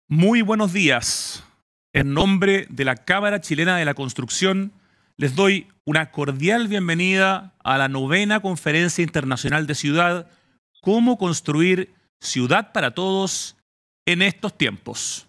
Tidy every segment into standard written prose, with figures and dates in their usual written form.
Muy buenos días. En nombre de la Cámara Chilena de la Construcción, les doy una cordial bienvenida a la 9ª Conferencia Internacional de Ciudad, Cómo construir ciudad para todos en estos tiempos.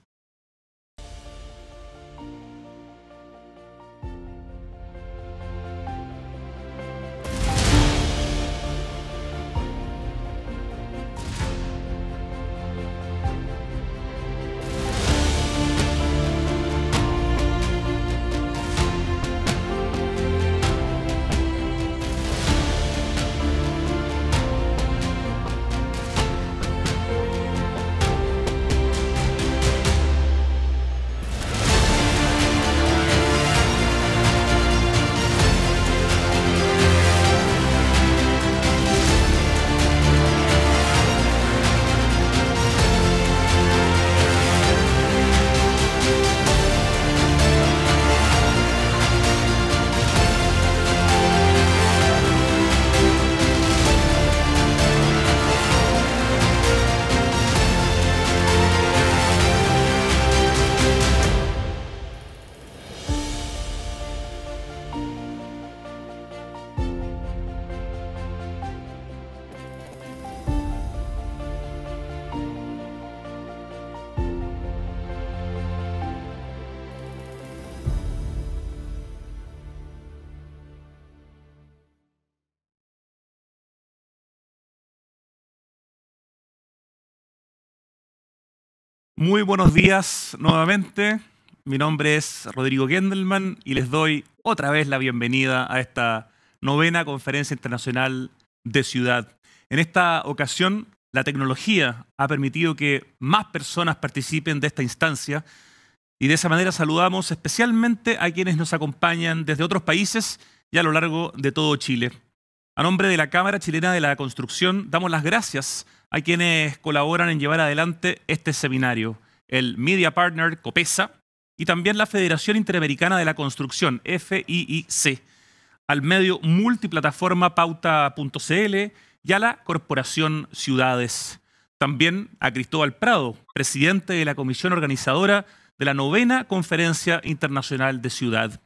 Muy buenos días nuevamente. Mi nombre es Rodrigo Gendelman y les doy otra vez la bienvenida a esta 9ª Conferencia Internacional de Ciudad. En esta ocasión, la tecnología ha permitido que más personas participen de esta instancia y de esa manera saludamos especialmente a quienes nos acompañan desde otros países y a lo largo de todo Chile. A nombre de la Cámara Chilena de la Construcción, damos las gracias a quienes colaboran en llevar adelante este seminario, el Media Partner COPESA y también la Federación Interamericana de la Construcción, FIIC, al medio multiplataforma Pauta.cl y a la Corporación Ciudades. También a Cristóbal Prado, presidente de la comisión organizadora de la 9ª Conferencia Internacional de Ciudad.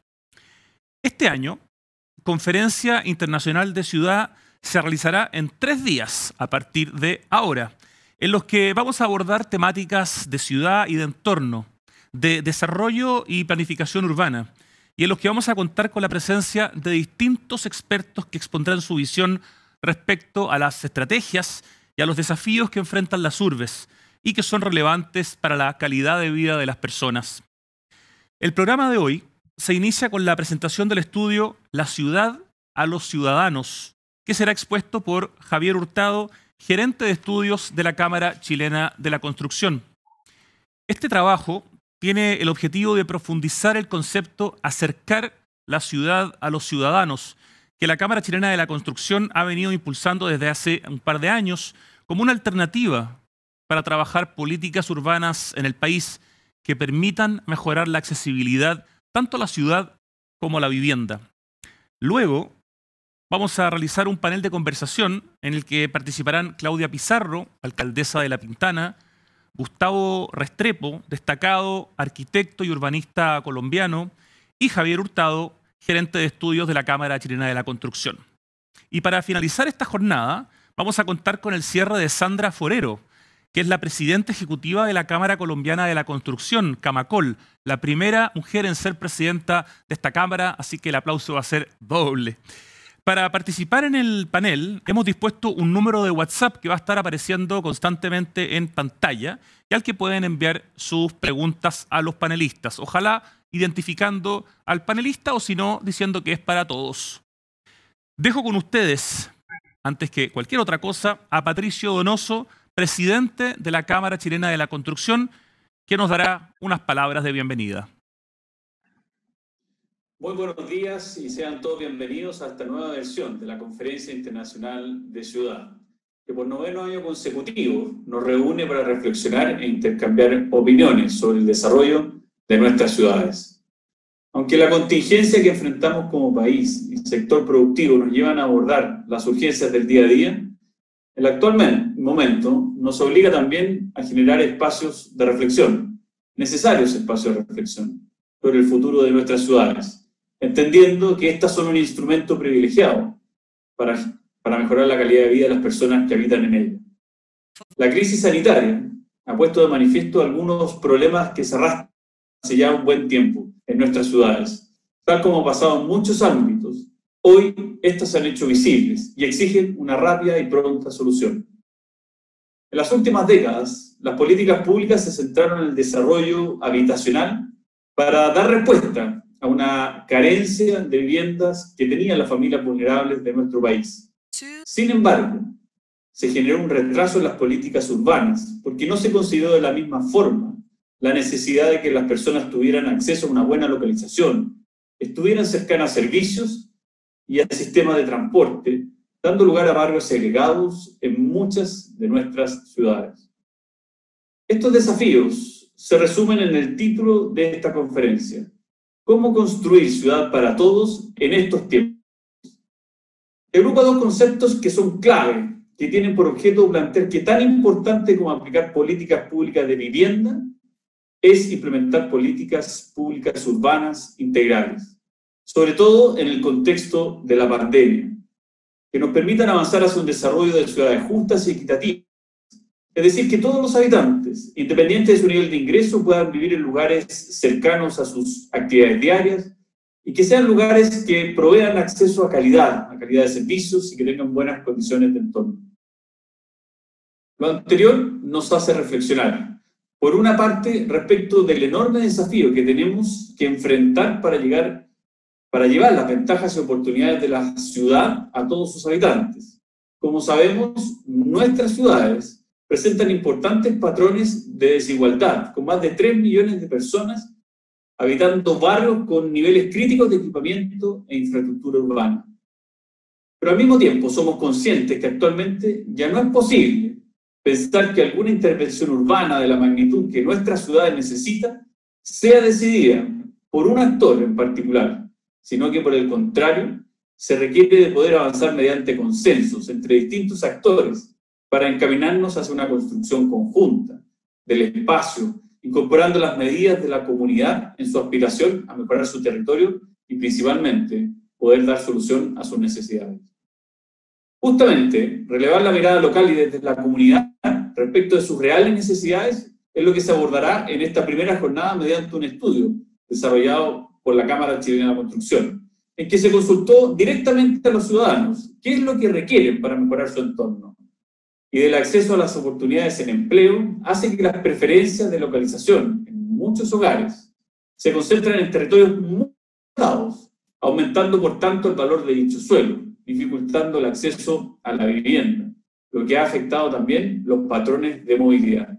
Este año, Conferencia Internacional de Ciudad se realizará en 3 días a partir de ahora, en los que vamos a abordar temáticas de ciudad y de entorno, de desarrollo y planificación urbana, y en los que vamos a contar con la presencia de distintos expertos que expondrán su visión respecto a las estrategias y a los desafíos que enfrentan las urbes y que son relevantes para la calidad de vida de las personas. El programa de hoy se inicia con la presentación del estudio La ciudad a los ciudadanos, que será expuesto por Javier Hurtado, gerente de estudios de la Cámara Chilena de la Construcción. Este trabajo tiene el objetivo de profundizar el concepto acercar la ciudad a los ciudadanos, que la Cámara Chilena de la Construcción ha venido impulsando desde hace un par de años como una alternativa para trabajar políticas urbanas en el país que permitan mejorar la accesibilidad tanto a la ciudad como a la vivienda. Luego, vamos a realizar un panel de conversación en el que participarán Claudia Pizarro, alcaldesa de La Pintana, Gustavo Restrepo, destacado arquitecto y urbanista colombiano, y Javier Hurtado, gerente de estudios de la Cámara Chilena de la Construcción. Y para finalizar esta jornada, vamos a contar con el cierre de Sandra Forero, que es la presidenta ejecutiva de la Cámara Colombiana de la Construcción, Camacol, la primera mujer en ser presidenta de esta Cámara, así que el aplauso va a ser doble. Para participar en el panel, hemos dispuesto un número de WhatsApp que va a estar apareciendo constantemente en pantalla y al que pueden enviar sus preguntas a los panelistas. Ojalá identificando al panelista o si no, diciendo que es para todos. Dejo con ustedes, antes que cualquier otra cosa, a Patricio Donoso, presidente de la Cámara Chilena de la Construcción, que nos dará unas palabras de bienvenida. Muy buenos días y sean todos bienvenidos a esta nueva versión de la Conferencia Internacional de Ciudad, que por 9º año consecutivo nos reúne para reflexionar e intercambiar opiniones sobre el desarrollo de nuestras ciudades. Aunque la contingencia que enfrentamos como país y sector productivo nos llevan a abordar las urgencias del día a día, el actual momento nos obliga también a generar espacios de reflexión necesarios espacios de reflexión sobre el futuro de nuestras ciudades, entendiendo que estas son un instrumento privilegiado para mejorar la calidad de vida de las personas que habitan en ellas. La crisis sanitaria ha puesto de manifiesto algunos problemas que se arrastran hace ya un buen tiempo en nuestras ciudades. Tal como ha pasado en muchos ámbitos, hoy estas se han hecho visibles y exigen una rápida y pronta solución. En las últimas décadas, las políticas públicas se centraron en el desarrollo habitacional para dar respuesta a una carencia de viviendas que tenían las familias vulnerables de nuestro país. Sin embargo, se generó un retraso en las políticas urbanas porque no se consideró de la misma forma la necesidad de que las personas tuvieran acceso a una buena localización, estuvieran cercanas a servicios y al sistema de transporte, dando lugar a barrios segregados en muchas de nuestras ciudades. Estos desafíos se resumen en el título de esta conferencia: ¿Cómo construir ciudad para todos en estos tiempos? Agrupa dos conceptos que son clave, que tienen por objeto plantear que tan importante como aplicar políticas públicas de vivienda es implementar políticas públicas urbanas integrales, sobre todo en el contexto de la pandemia, que nos permitan avanzar hacia un desarrollo de ciudades justas y equitativas. Es decir, que todos los habitantes, independiente de su nivel de ingreso, puedan vivir en lugares cercanos a sus actividades diarias y que sean lugares que provean acceso a calidad de servicios y que tengan buenas condiciones de entorno. Lo anterior nos hace reflexionar, por una parte, respecto del enorme desafío que tenemos que enfrentar para llevar las ventajas y oportunidades de la ciudad a todos sus habitantes. Como sabemos, nuestras ciudades presentan importantes patrones de desigualdad, con más de 3 millones de personas habitando barrios con niveles críticos de equipamiento e infraestructura urbana. Pero al mismo tiempo somos conscientes que actualmente ya no es posible pensar que alguna intervención urbana de la magnitud que nuestras ciudades necesitan sea decidida por un actor en particular, sino que por el contrario, se requiere de poder avanzar mediante consensos entre distintos actores para encaminarnos hacia una construcción conjunta del espacio, incorporando las medidas de la comunidad en su aspiración a mejorar su territorio y principalmente poder dar solución a sus necesidades. Justamente, relevar la mirada local y desde la comunidad respecto de sus reales necesidades es lo que se abordará en esta primera jornada mediante un estudio desarrollado por la Cámara Chilena de la Construcción, en que se consultó directamente a los ciudadanos qué es lo que requieren para mejorar su entorno. Y del acceso a las oportunidades en empleo hace que las preferencias de localización en muchos hogares se concentran en territorios muy alejados, aumentando por tanto el valor de dicho suelo, dificultando el acceso a la vivienda, lo que ha afectado también los patrones de movilidad.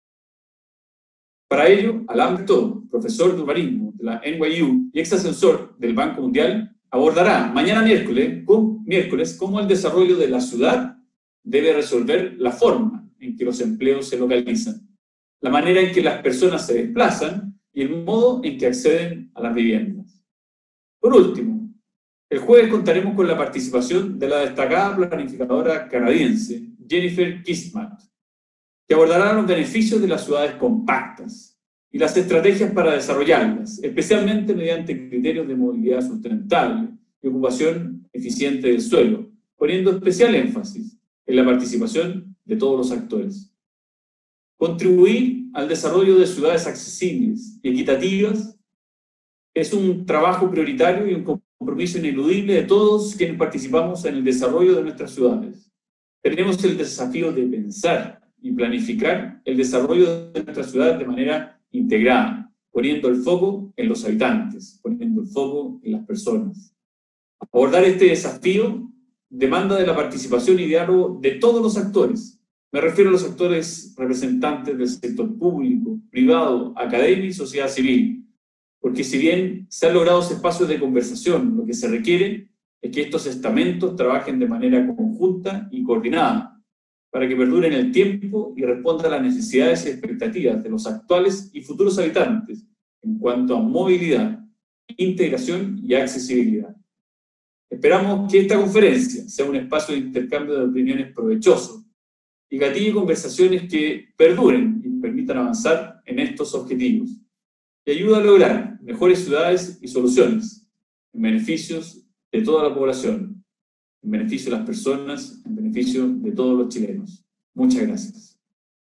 Para ello, Alain Berthaud, profesor de urbanismo de la NYU y ex asesor del Banco Mundial, abordará mañana miércoles cómo el desarrollo de la ciudad debe resolver la forma en que los empleos se localizan, la manera en que las personas se desplazan y el modo en que acceden a las viviendas. Por último, el jueves contaremos con la participación de la destacada planificadora canadiense Jennifer Kissmat, que abordará los beneficios de las ciudades compactas y las estrategias para desarrollarlas, especialmente mediante criterios de movilidad sustentable y ocupación eficiente del suelo, poniendo especial énfasis en la participación de todos los actores. Contribuir al desarrollo de ciudades accesibles y equitativas es un trabajo prioritario y un compromiso ineludible de todos quienes participamos en el desarrollo de nuestras ciudades. Tenemos el desafío de pensar y planificar el desarrollo de nuestras ciudades de manera integrada, poniendo el foco en los habitantes, poniendo el foco en las personas. Abordar este desafío demanda de la participación y diálogo de todos los actores. Me refiero a los actores representantes del sector público, privado, academia y sociedad civil, porque si bien se han logrado espacios de conversación, lo que se requiere es que estos estamentos trabajen de manera conjunta y coordinada, para que perduren el tiempo y respondan a las necesidades y expectativas de los actuales y futuros habitantes en cuanto a movilidad, integración y accesibilidad. Esperamos que esta conferencia sea un espacio de intercambio de opiniones provechoso y gatille conversaciones que perduren y permitan permitan avanzar en estos objetivos y ayuda a lograr mejores ciudades y soluciones en beneficios de toda la población, en beneficio de las personas, en beneficio de todos los chilenos. Muchas gracias.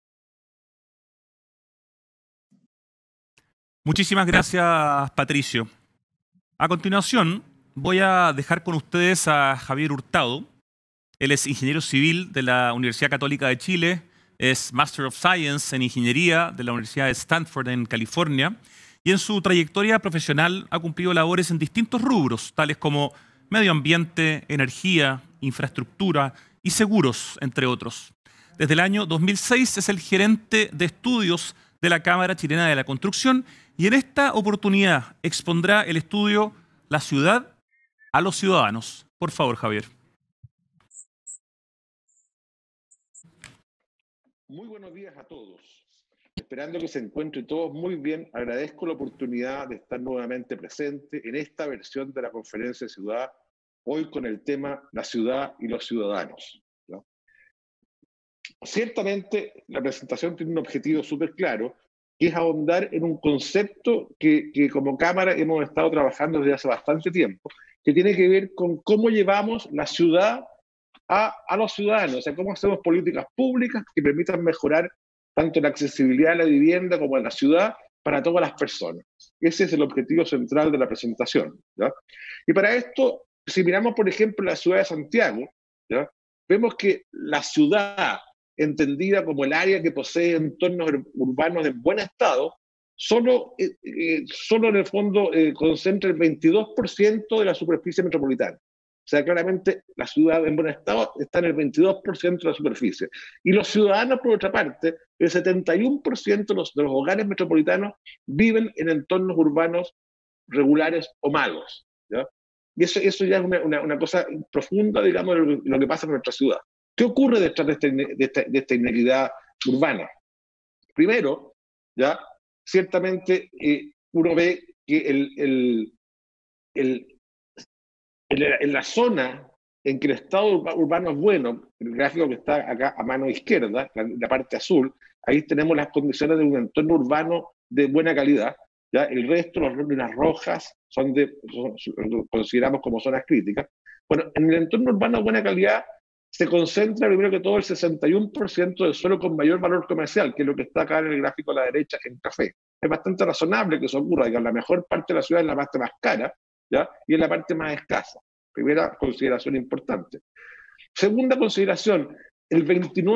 Muchísimas gracias, Patricio. A continuación, voy a dejar con ustedes a Javier Hurtado. Él es ingeniero civil de la Universidad Católica de Chile, es Master of Science en Ingeniería de la Universidad de Stanford en California, y en su trayectoria profesional ha cumplido labores en distintos rubros, tales como medio ambiente, energía, infraestructura y seguros, entre otros. Desde el año 2006 es el gerente de estudios de la Cámara Chilena de la Construcción y en esta oportunidad expondrá el estudio La ciudad a los ciudadanos. Por favor, Javier. Muy buenos días a todos. Esperando que se encuentren todos muy bien, agradezco la oportunidad de estar nuevamente presente en esta versión de la Conferencia de Ciudad, hoy con el tema La ciudad y los ciudadanos, ¿no? Ciertamente, la presentación tiene un objetivo súper claro, que es ahondar en un concepto que como Cámara hemos estado trabajando desde hace bastante tiempo, que tiene que ver con cómo llevamos la ciudad a los ciudadanos, o sea, cómo hacemos políticas públicas que permitan mejorar tanto la accesibilidad a la vivienda como a la ciudad para todas las personas. Ese es el objetivo central de la presentación, ¿ya? Y para esto, si miramos, por ejemplo, la ciudad de Santiago, ¿ya?, vemos que la ciudad, entendida como el área que posee entornos urbanos en buen estado, solo en el fondo concentra el 22% de la superficie metropolitana. O sea, claramente la ciudad en buen estado está en el 22% de la superficie. Y los ciudadanos, por otra parte, el 71% de los hogares metropolitanos viven en entornos urbanos regulares o malos, ¿ya? Y eso ya es una cosa profunda, digamos, de lo que pasa en nuestra ciudad. ¿Qué ocurre detrás de esta inequidad urbana? Primero, ¿ya?, ciertamente uno ve que en la zona en que el estado urbano es bueno, el gráfico que está acá a mano izquierda, la parte azul, ahí tenemos las condiciones de un entorno urbano de buena calidad, ¿ya? El resto, las líneas rojas, consideramos como zonas críticas. Bueno, en el entorno urbano de buena calidad se concentra primero que todo el 61% del suelo con mayor valor comercial, que es lo que está acá en el gráfico a la derecha en café. Es bastante razonable que eso ocurra, que la mejor parte de la ciudad es la parte más cara, ¿ya?, y es la parte más escasa. Primera consideración importante. Segunda consideración, el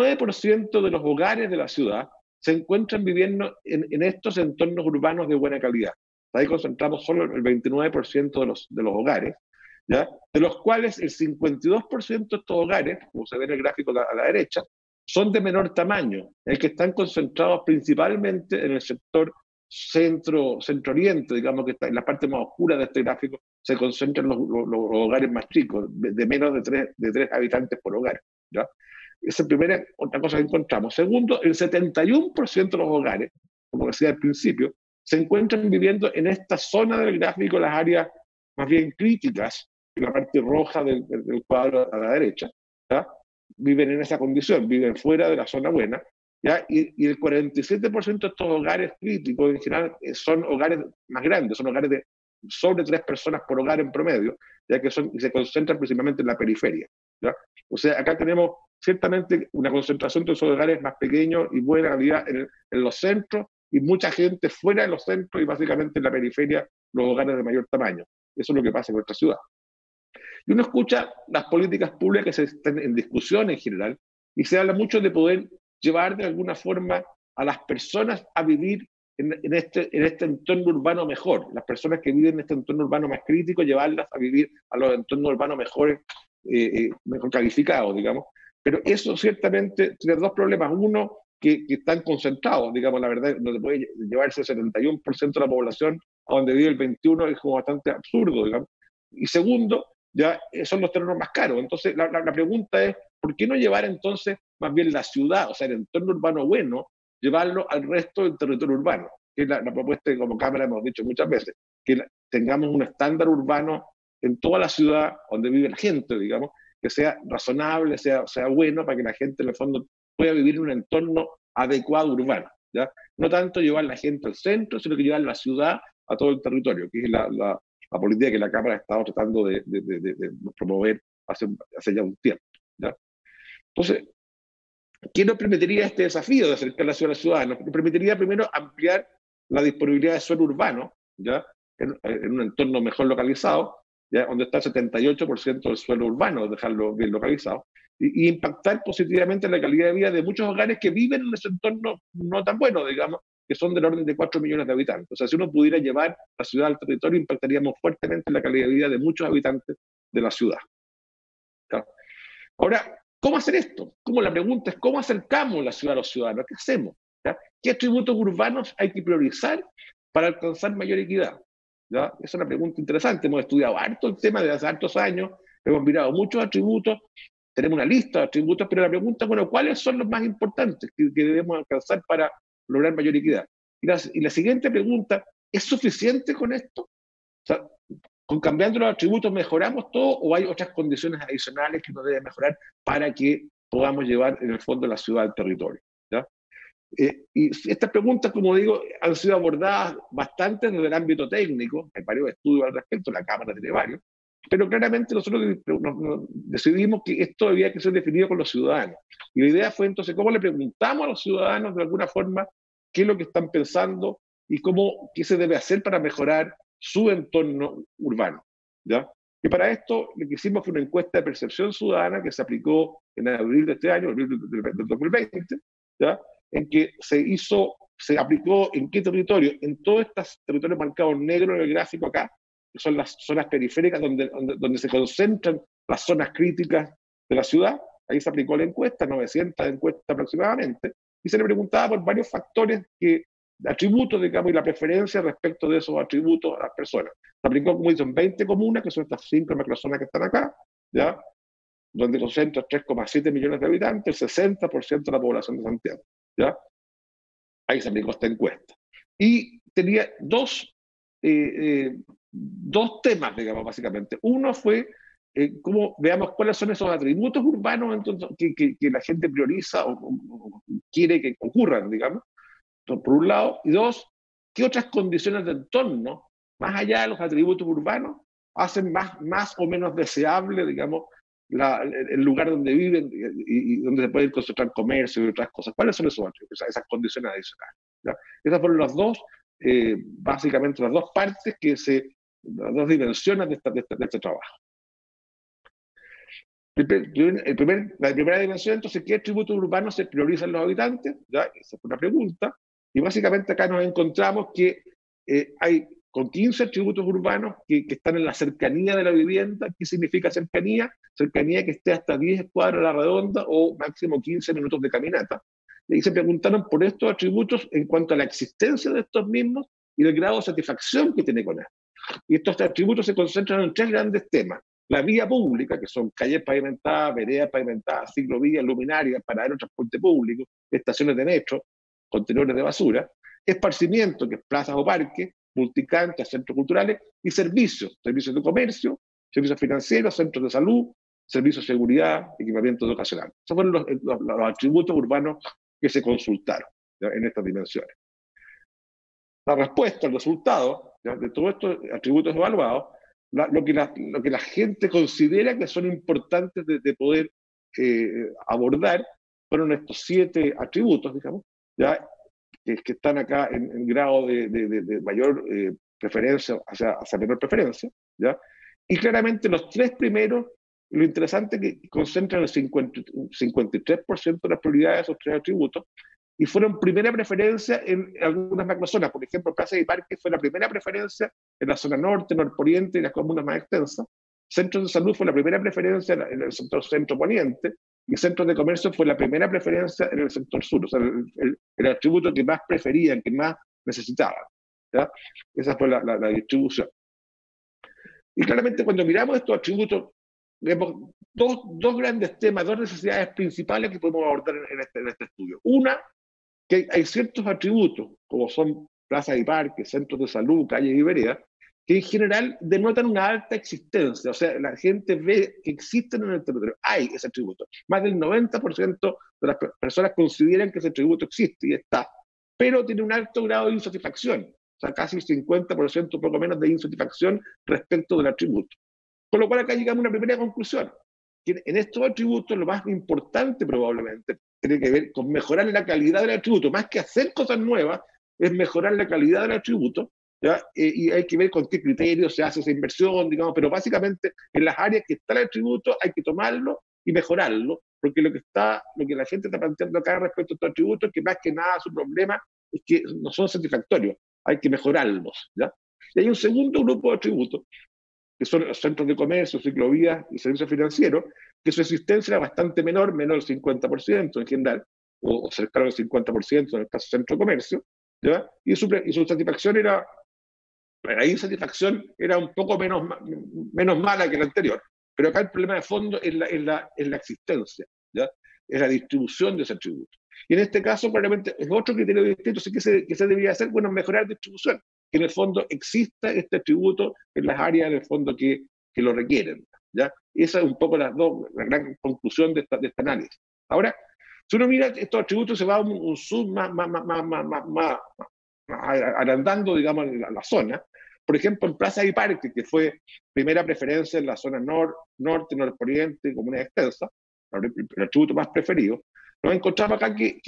29% de los hogares de la ciudad se encuentran viviendo en estos entornos urbanos de buena calidad. Ahí concentramos solo el 29% de los hogares, ¿ya?, de los cuales el 52% de estos hogares, como se ve en el gráfico a la derecha, son de menor tamaño, el que están concentrados principalmente en el sector centro-oriente, digamos, que está en la parte más oscura de este gráfico, se concentran los hogares más chicos, de menos de 3 habitantes por hogar, ¿ya? Esa es primera, otra cosa que encontramos. Segundo, el 71% de los hogares, como decía al principio, se encuentran viviendo en esta zona del gráfico, las áreas más bien críticas, en la parte roja del cuadro a la derecha, ¿ya?, viven en esa condición, viven fuera de la zona buena, ¿ya? Y el 47% de estos hogares críticos en general son hogares más grandes, son hogares de sobre 3 personas por hogar en promedio, ya que se concentran principalmente en la periferia, ¿ya? O sea, acá tenemos ciertamente una concentración de esos hogares más pequeños y buena calidad en los centros, y mucha gente fuera de los centros y básicamente en la periferia los hogares de mayor tamaño. Eso es lo que pasa en nuestra ciudad. Y uno escucha las políticas públicas que están en discusión en general, y se habla mucho de poder llevar de alguna forma a las personas a vivir en este entorno urbano mejor. Las personas que viven en este entorno urbano más crítico, llevarlas a vivir a los entornos urbanos mejor calificados, digamos. Pero eso ciertamente tiene dos problemas. Uno, que están concentrados, digamos, la verdad, no se puede llevarse el 71% de la población a donde vive el 21%, es como bastante absurdo, digamos. Y segundo, ya son los terrenos más caros. Entonces, la pregunta es, ¿por qué no llevar entonces más bien la ciudad, o sea, el entorno urbano bueno, llevarlo al resto del territorio urbano? Que es la propuesta que como Cámara hemos dicho muchas veces, que tengamos un estándar urbano en toda la ciudad donde vive la gente, digamos, que sea razonable, sea bueno, para que la gente en el fondo pueda vivir en un entorno adecuado urbano. ¿ya? No tanto llevar la gente al centro, sino que llevar la ciudad a todo el territorio, que es la política que la Cámara ha estado tratando de promover hace ya un tiempo, ¿ya? Entonces, ¿qué nos permitiría este desafío de acercar la ciudad a los ciudadanos? Nos permitiría primero ampliar la disponibilidad de suelo urbano, ¿ya? En un entorno mejor localizado, ¿ya? Donde está el 78% del suelo urbano, dejarlo bien localizado, y impactar positivamente en la calidad de vida de muchos hogares que viven en ese entorno no tan bueno, digamos, que son del orden de 4 millones de habitantes. O sea, si uno pudiera llevar la ciudad al territorio, impactaríamos fuertemente en la calidad de vida de muchos habitantes de la ciudad, ¿ya? Ahora, ¿cómo hacer esto? La pregunta es, ¿cómo acercamos la ciudad a los ciudadanos? ¿Qué hacemos? ¿Ya? ¿Qué atributos urbanos hay que priorizar para alcanzar mayor equidad? ¿Ya? Esa es una pregunta interesante. Hemos estudiado harto el tema desde hace hartos años, hemos mirado muchos atributos, tenemos una lista de atributos, pero la pregunta es, bueno, ¿cuáles son los más importantes que debemos alcanzar para lograr mayor equidad? Y la siguiente pregunta, ¿es suficiente con esto? O sea, ¿con cambiando los atributos mejoramos todo o hay otras condiciones adicionales que uno debe mejorar para que podamos llevar en el fondo la ciudad al territorio? ¿Ya? Y estas preguntas, como digo, han sido abordadas bastante desde el ámbito técnico, hay varios estudios al respecto, la Cámara tiene varios, pero claramente nosotros decidimos que esto debía que ser definido con los ciudadanos. Y la idea fue entonces cómo le preguntamos a los ciudadanos de alguna forma qué es lo que están pensando y qué se debe hacer para mejorar su entorno urbano, ¿ya? Y para esto lo que hicimos fue una encuesta de percepción ciudadana que se aplicó en abril de este año, abril del 2020, ¿ya? En que se aplicó en qué territorio, en todos estos territorios marcados en negro en el gráfico acá, que son las zonas periféricas donde se concentran las zonas críticas de la ciudad. Ahí se aplicó la encuesta, 900 encuestas aproximadamente, y se le preguntaba por varios factores atributos, digamos, y la preferencia respecto de esos atributos a las personas. Se aplicó, como dicen, 20 comunas, que son estas 5 macrozonas que están acá, ¿ya? Donde concentra 3,7 millones de habitantes, el 60% de la población de Santiago, ¿ya? Ahí se aplicó esta encuesta. Y tenía dos temas, digamos, básicamente. Uno fue veamos cuáles son esos atributos urbanos entonces, que la gente prioriza o quiere que ocurran, digamos, por un lado, y dos, qué otras condiciones de entorno, más allá de los atributos urbanos, hacen más o menos deseable, digamos, el lugar donde viven y donde se puede concentrar comercio y otras cosas. ¿Cuáles son esas condiciones adicionales? ¿Ya? Esas fueron las dos, básicamente las dos partes, las dos dimensiones de este trabajo. La primera dimensión, entonces, ¿qué atributos urbanos se priorizan los habitantes? ¿Ya? Esa fue una pregunta. Y básicamente acá nos encontramos que hay con 15 atributos urbanos que están en la cercanía de la vivienda. ¿Qué significa cercanía? Cercanía que esté hasta 10 cuadras a la redonda o máximo 15 minutos de caminata. Y se preguntaron por estos atributos en cuanto a la existencia de estos mismos y el grado de satisfacción que tiene con esto. Y estos atributos se concentran en 3 grandes temas. La vía pública, que son calles pavimentadas, veredas pavimentadas, ciclovías, luminarias, paraderos de transporte público, estaciones de metro, contenedores de basura, esparcimiento, que es plazas o parques, multicanchas, centros culturales, y servicios de comercio, servicios financieros, centros de salud, servicios de seguridad, equipamiento educacional. Esos fueron los atributos urbanos que se consultaron, ¿ya? En estas dimensiones. La respuesta, el resultado, ¿ya? De todos estos atributos evaluados, lo que la gente considera que son importantes de poder abordar fueron estos 7 atributos, digamos, ¿ya? Que están acá en grado de mayor preferencia hacia menor preferencia, ¿ya? Y claramente los 3 primeros, lo interesante es que concentran el 53% de las prioridades de esos 3 atributos, y fueron primera preferencia en algunas macrozonas. Por ejemplo, Plaza y Parque fue la primera preferencia en la zona norte, norponiente y las comunas más extensas. Centros de salud fue la primera preferencia en el sector centro-poniente, y centros de comercio fue la primera preferencia en el sector sur. O sea, el atributo que más preferían, que más necesitaban, ¿ya? Esa fue la distribución. Y claramente cuando miramos estos atributos, vemos dos grandes temas, 2 necesidades principales que podemos abordar en este estudio. Una, que hay ciertos atributos, como son plazas y parques, centros de salud, calles y veredas, que en general denotan una alta existencia. O sea, la gente ve que existen en el territorio. Hay ese atributo. Más del 90% de las personas consideran que ese atributo existe y está. pero tiene un alto grado de insatisfacción, o sea, casi 50%, un poco menos de insatisfacción respecto del atributo. Con lo cual acá llegamos a una primera conclusión, que en estos atributos lo más importante probablemente tiene que ver con mejorar la calidad del atributo, más que hacer cosas nuevas, es mejorar la calidad del atributo, ¿ya? Y hay que ver con qué criterios se hace esa inversión, digamos, pero básicamente en las áreas que está el atributo hay que tomarlo y mejorarlo, porque lo que la gente está planteando acá respecto a estos atributos es que más que nada su problema es que no son satisfactorios, hay que mejorarlos, ¿ya? Y hay un segundo grupo de atributos, que son los centros de comercio, ciclovías y servicios financieros, que su existencia era bastante menor del 50% en general, o cercano al 50% en el caso del centro de comercio, ¿ya? Y su satisfacción era, la insatisfacción era un poco menos mala que la anterior, pero acá el problema de fondo es la existencia, ¿ya? Es la distribución de ese atributo. Y en este caso, probablemente, es otro criterio distinto. ¿Qué se debería hacer? Bueno, mejorar la distribución, que en el fondo exista este atributo en las áreas, en el fondo, que lo requieren, ¿ya? Y esa es un poco la gran conclusión de este análisis. Ahora, si uno mira estos atributos, se va un sub más agrandando, digamos, la zona. Por ejemplo, en Plaza y Parque, que fue primera preferencia en la zona norte, norponiente, comunas extensas, el atributo más preferido, nos encontramos acá que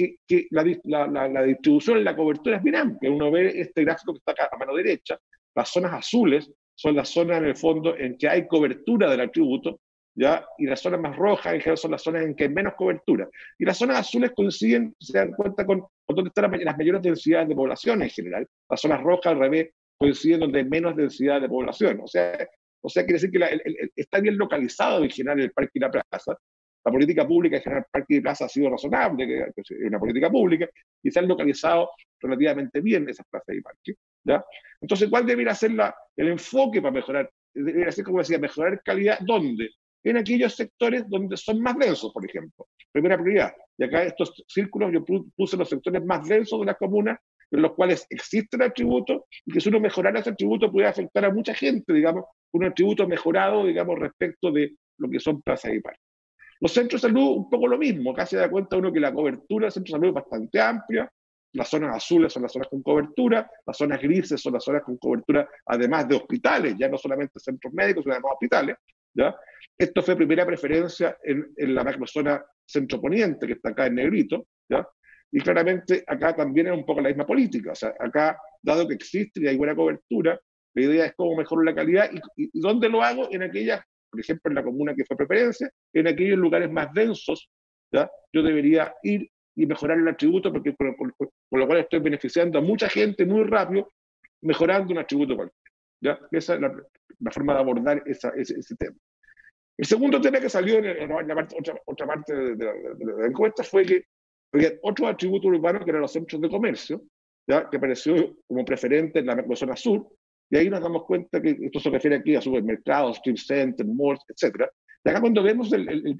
la distribución, la cobertura es bien amplia. Uno ve este gráfico que está acá a mano derecha, las zonas azules son las zonas en el fondo en que hay cobertura del atributo, ¿ya? Y las zonas más rojas en general son las zonas en que hay menos cobertura. Y las zonas azules coinciden, se dan cuenta con donde están las mayores densidades de población en general. Las zonas rojas al revés coinciden donde hay menos densidad de población. O sea, quiere decir que está bien localizado en general el parque y la plaza. La política pública en general, parque y plaza ha sido razonable, que es una política pública, y se han localizado relativamente bien esas plazas y parques, ¿ya? Entonces, ¿cuál debería ser el enfoque para mejorar? Debería ser, como decía, mejorar calidad, ¿dónde? En aquellos sectores donde son más densos, por ejemplo. Primera prioridad. Y acá estos círculos yo puse los sectores más densos de las comunas, en los cuales existe el atributo, y que si uno mejorara ese atributo puede afectar a mucha gente, digamos, un atributo mejorado, digamos, respecto de lo que son plazas y parques. Los centros de salud, un poco lo mismo. Acá se da cuenta uno que la cobertura del centro de salud es bastante amplia. Las zonas azules son las zonas con cobertura, las zonas grises son las zonas con cobertura, además de hospitales, ya no solamente centros médicos, sino además hospitales, ¿ya? Esto fue primera preferencia en la macrozona centro-poniente, que está acá en negrito, ¿ya? Y claramente acá también es un poco la misma política. O sea, acá, dado que existe y hay buena cobertura, la idea es cómo mejorar la calidad y dónde lo hago, en aquellas, por ejemplo, en la comuna que fue preferencia, en aquellos lugares más densos, ¿ya? Yo debería ir y mejorar el atributo, porque por lo cual estoy beneficiando a mucha gente muy rápido, mejorando un atributo cualquiera, ¿ya? Esa es la forma de abordar ese tema. El segundo tema que salió en otra parte de la encuesta fue que había otro atributo urbano que eran los centros de comercio, ¿ya? Que apareció como preferente en la zona sur, y ahí nos damos cuenta que esto se refiere aquí a supermercados, strip centers, malls, etc. Y acá cuando vemos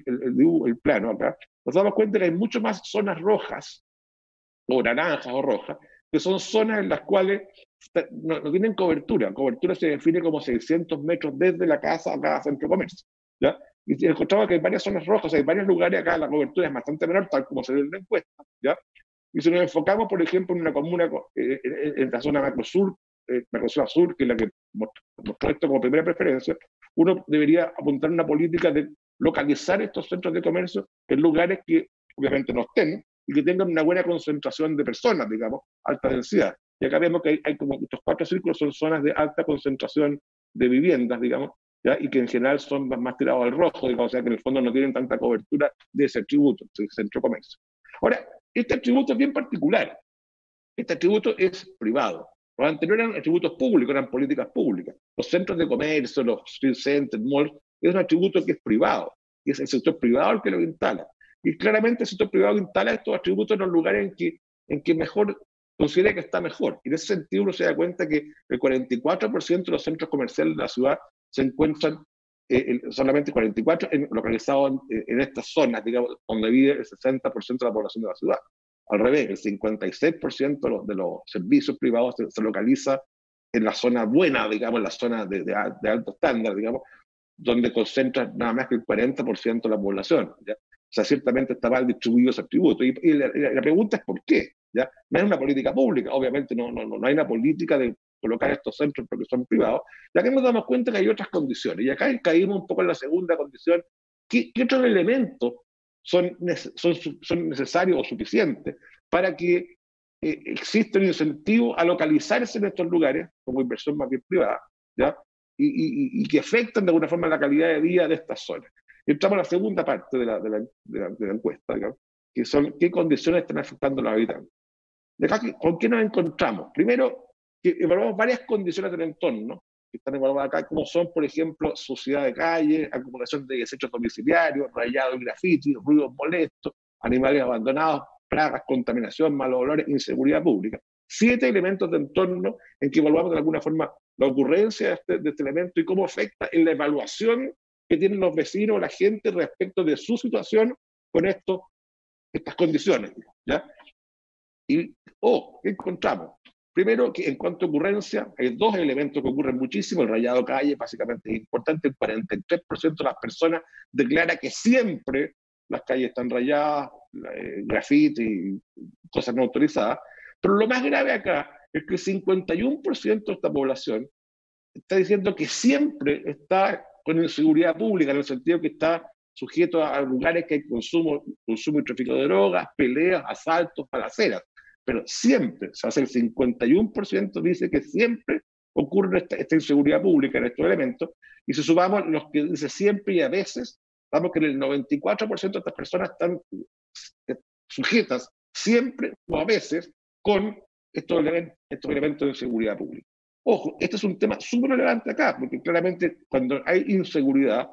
el plano acá, nos damos cuenta que hay mucho más zonas rojas, o naranjas o rojas, que son zonas en las cuales no tienen cobertura. Cobertura se define como 600 metros desde la casa a cada centro de comercio, ¿ya? Y encontramos que hay varias zonas rojas, hay varios lugares acá, la cobertura es bastante menor, tal como se ve en la encuesta, ¿ya? Y si nos enfocamos, por ejemplo, en una comuna, en la zona macrosur, sur, que es la que mostró esto como primera preferencia, uno debería apuntar una política de localizar estos centros de comercio en lugares que obviamente no estén y que tengan una buena concentración de personas, digamos, alta densidad. Y acá vemos que hay como estos 4 círculos son zonas de alta concentración de viviendas, digamos, ¿ya? Y que en general son más tirados al rojo, digamos, o sea que en el fondo no tienen tanta cobertura de ese atributo, del centro de comercio. Ahora, este atributo es bien particular. Este atributo es privado. Los anteriores eran atributos públicos, eran políticas públicas. Los centros de comercio, los street centers, malls, es un atributo que es privado. Y es el sector privado el que lo instala. Y claramente el sector privado instala estos atributos en los lugares en que mejor considera que está mejor. Y en ese sentido uno se da cuenta que el 44% de los centros comerciales de la ciudad se encuentran, solamente 44, localizados en estas zonas, digamos, donde vive el 60% de la población de la ciudad. Al revés, el 56% de los servicios privados se localiza en la zona buena, digamos, en la zona de alto estándar, digamos, donde concentra nada más que el 40% de la población, ¿ya? O sea, ciertamente está mal distribuido ese atributo. Y la pregunta es ¿por qué? ¿ya? No es una política pública, obviamente no hay una política de colocar estos centros porque son privados, ya que nos damos cuenta que hay otras condiciones. Y acá caímos un poco en la segunda condición. ¿Qué otros elementos son necesarios o suficientes para que exista un incentivo a localizarse en estos lugares, como inversión más bien privada, ¿ya? Y que afectan de alguna forma la calidad de vida de estas zonas? Y entramos a la segunda parte de la encuesta, digamos, que son qué condiciones están afectando a los habitantes. De acá, ¿con qué nos encontramos? Primero, que evaluamos varias condiciones del entorno, que están evaluadas acá, como son, por ejemplo, suciedad de calle, acumulación de desechos domiciliarios, rayado y grafiti, ruidos molestos, animales abandonados, plagas, contaminación, malos olores, inseguridad pública. 7 elementos de entorno en que evaluamos de alguna forma la ocurrencia de este elemento y cómo afecta en la evaluación que tienen los vecinos o la gente respecto de su situación con estas condiciones, ¿ya? ¿Qué encontramos? Primero, que en cuanto a ocurrencia, hay 2 elementos que ocurren muchísimo. El rayado calle, básicamente, es importante. El 43% de las personas declara que siempre las calles están rayadas, grafiti, cosas no autorizadas. Pero lo más grave acá es que el 51% de esta población está diciendo que siempre está con inseguridad pública, en el sentido que está sujeto a lugares que hay consumo y tráfico de drogas, peleas, asaltos, balaceras. Pero siempre, o sea, el 51% dice que siempre ocurre esta inseguridad pública en estos elementos, y si sumamos los que dice siempre y a veces, vamos que en el 94% de estas personas están sujetas siempre o a veces con estos elementos de inseguridad pública. Ojo, este es un tema súper relevante acá, porque claramente cuando hay inseguridad,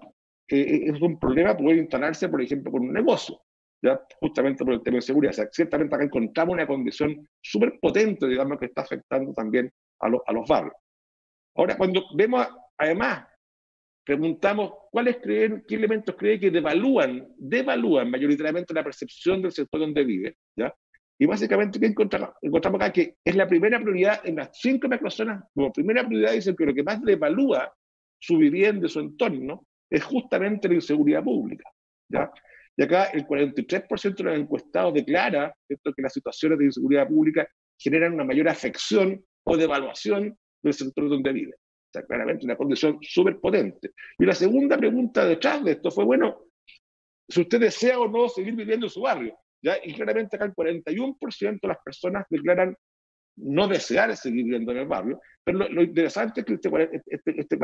es un problema poder instalarse, por ejemplo, con un negocio, ¿ya? Justamente por el tema de seguridad. O sea, ciertamente acá encontramos una condición súper potente, digamos, que está afectando también a los barrios. Ahora, cuando vemos, además, preguntamos qué elementos creen que devalúan mayoritariamente la percepción del sector donde vive, ¿ya? Y básicamente, ¿qué encontramos? Encontramos acá que es la primera prioridad en las 5 macrozonas. Como primera prioridad dicen que lo que más devalúa su vivienda, su entorno, es justamente la inseguridad pública, ¿ya? Y acá el 43% de los encuestados declara que las situaciones de inseguridad pública generan una mayor afección o devaluación del sector donde vive. O sea, claramente una condición súper potente. Y la segunda pregunta detrás de esto fue, bueno, si usted desea o no seguir viviendo en su barrio, ¿ya? Y claramente acá el 41% de las personas declaran no desear seguir viviendo en el barrio, pero lo interesante es que este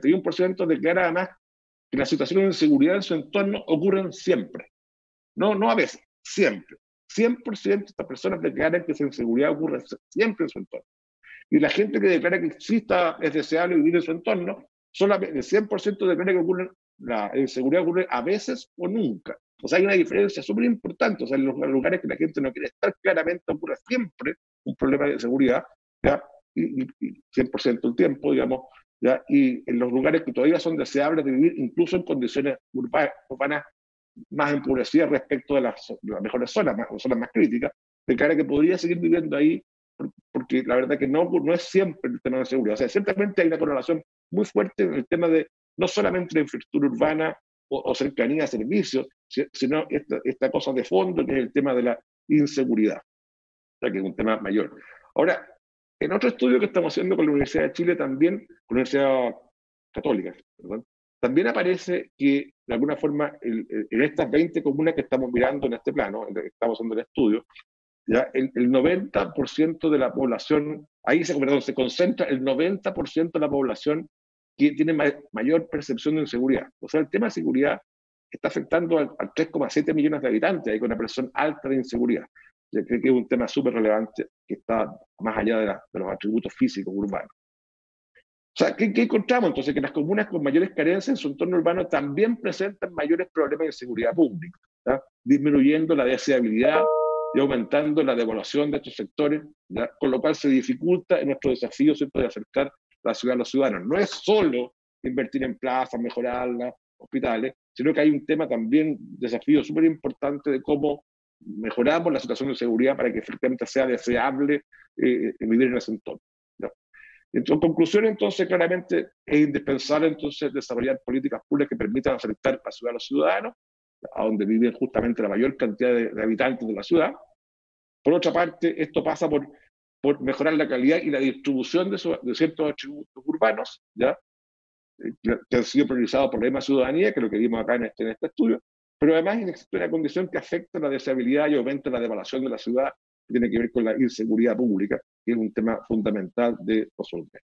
41% declara además que las situaciones de inseguridad en su entorno ocurren siempre. No a veces, siempre. 100% de estas personas declaran que esa inseguridad ocurre siempre en su entorno. Y la gente que declara que es deseable vivir en su entorno, solamente el 100% declara que la inseguridad ocurre a veces o nunca. O sea, hay una diferencia súper importante. O sea, en los lugares que la gente no quiere estar, claramente ocurre siempre un problema de seguridad, ¿ya? Y 100% del tiempo, digamos, ¿ya? Y en los lugares que todavía son deseables de vivir, incluso en condiciones urbanas más empobrecidas respecto de las mejores zonas, zonas más críticas, declara que podría seguir viviendo ahí, porque la verdad que no es siempre el tema de seguridad. O sea, ciertamente hay una correlación muy fuerte en el tema de no solamente la infraestructura urbana o cercanía a servicios, sino esta cosa de fondo, que es el tema de la inseguridad, o sea, que es un tema mayor. Ahora, en otro estudio que estamos haciendo con la Universidad de Chile también, con la Universidad Católica, perdón, también aparece que, de alguna forma, en estas 20 comunas que estamos mirando en este plano, en el que estamos haciendo el estudio, ya el 90% de la población, ahí se concentra el 90% de la población que tiene mayor percepción de inseguridad. O sea, el tema de seguridad está afectando al 3,7 millones de habitantes, hay una presión alta de inseguridad. Yo creo que es un tema súper relevante que está más allá de los atributos físicos urbanos. O sea, ¿qué encontramos entonces? Que las comunas con mayores carencias en su entorno urbano también presentan mayores problemas de seguridad pública, ¿ya? Disminuyendo la deseabilidad y aumentando la devaluación de estos sectores, ¿ya? Con lo cual se dificulta en nuestro desafío, ¿cierto?, de acercar la ciudad a los ciudadanos. No es solo invertir en plazas, mejorarlas, hospitales, sino que hay un tema también, desafío súper importante de cómo mejoramos la situación de seguridad para que efectivamente sea deseable vivir en ese entorno, ¿ya? En conclusión, entonces, claramente es indispensable entonces desarrollar políticas públicas que permitan acercar la ciudad a los ciudadanos, a donde viven justamente la mayor cantidad de habitantes de la ciudad, Por otra parte, esto pasa por mejorar la calidad y la distribución de ciertos atributos urbanos, ¿ya? Que han sido priorizados por la misma ciudadanía, que es lo que vimos acá en este estudio, pero además existe una condición que afecta la deseabilidad y aumenta la devaluación de la ciudad, que tiene que ver con la inseguridad pública, que es un tema fundamental de resolver.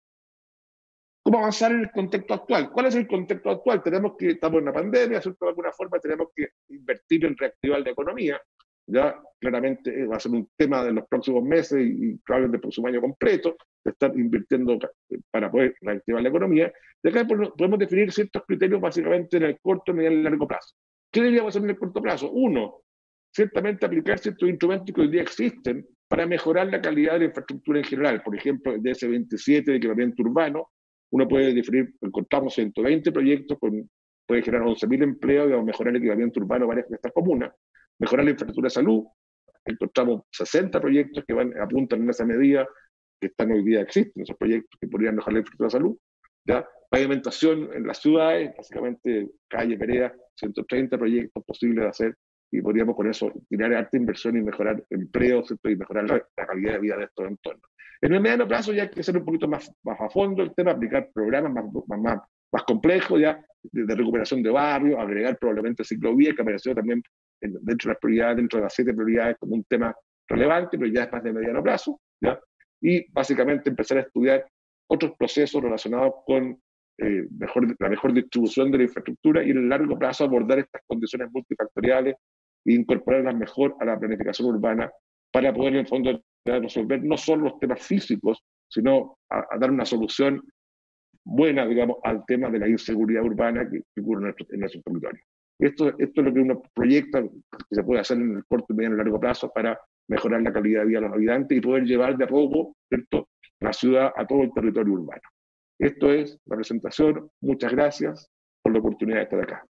¿Cómo avanzar en el contexto actual? ¿Cuál es el contexto actual? Estamos en una pandemia, ¿cierto? De alguna forma tenemos que invertir en reactivar la economía. Ya claramente va a ser un tema de los próximos meses y probablemente el próximo año completo, de estar invirtiendo para poder reactivar la economía. De acá podemos definir ciertos criterios básicamente en el corto, mediano y largo plazo. ¿Qué deberíamos hacer en el corto plazo? Uno, ciertamente aplicar ciertos instrumentos que hoy día existen para mejorar la calidad de la infraestructura en general. Por ejemplo, el DS27 de equipamiento urbano, uno puede definir, encontramos 120 proyectos, puede generar 11.000 empleos, digamos, mejorar el equipamiento urbano en varias comunas, mejorar la infraestructura de salud, encontramos 60 proyectos que apuntan en esa medida, que hoy día existen, esos proyectos que podrían mejorar la infraestructura de salud, ¿ya? Pavimentación en las ciudades, básicamente calle, vereda, 130 proyectos posibles de hacer, y podríamos con eso tirar harta inversión y mejorar empleos, ¿cierto? Y mejorar la calidad de vida de estos entornos. En el mediano plazo ya hay que ser un poquito más a fondo el tema, aplicar programas más complejos ya, de recuperación de barrios, agregar probablemente ciclovías, que apareció también dentro de las prioridades, dentro de las 7 prioridades como un tema relevante, pero ya es más de mediano plazo, ¿ya? Y básicamente empezar a estudiar otros procesos relacionados con la mejor distribución de la infraestructura y en el largo plazo abordar estas condiciones multifactoriales e incorporarlas mejor a la planificación urbana para poder en el fondo resolver no solo los temas físicos, sino a dar una solución buena, digamos, al tema de la inseguridad urbana que ocurre en nuestro territorio. Esto es lo que uno proyecta que se puede hacer en el corto, mediano y largo plazo para mejorar la calidad de vida de los habitantes y poder llevar de a poco, ¿cierto?, la ciudad a todo el territorio urbano. Esto es la presentación. Muchas gracias por la oportunidad de estar acá.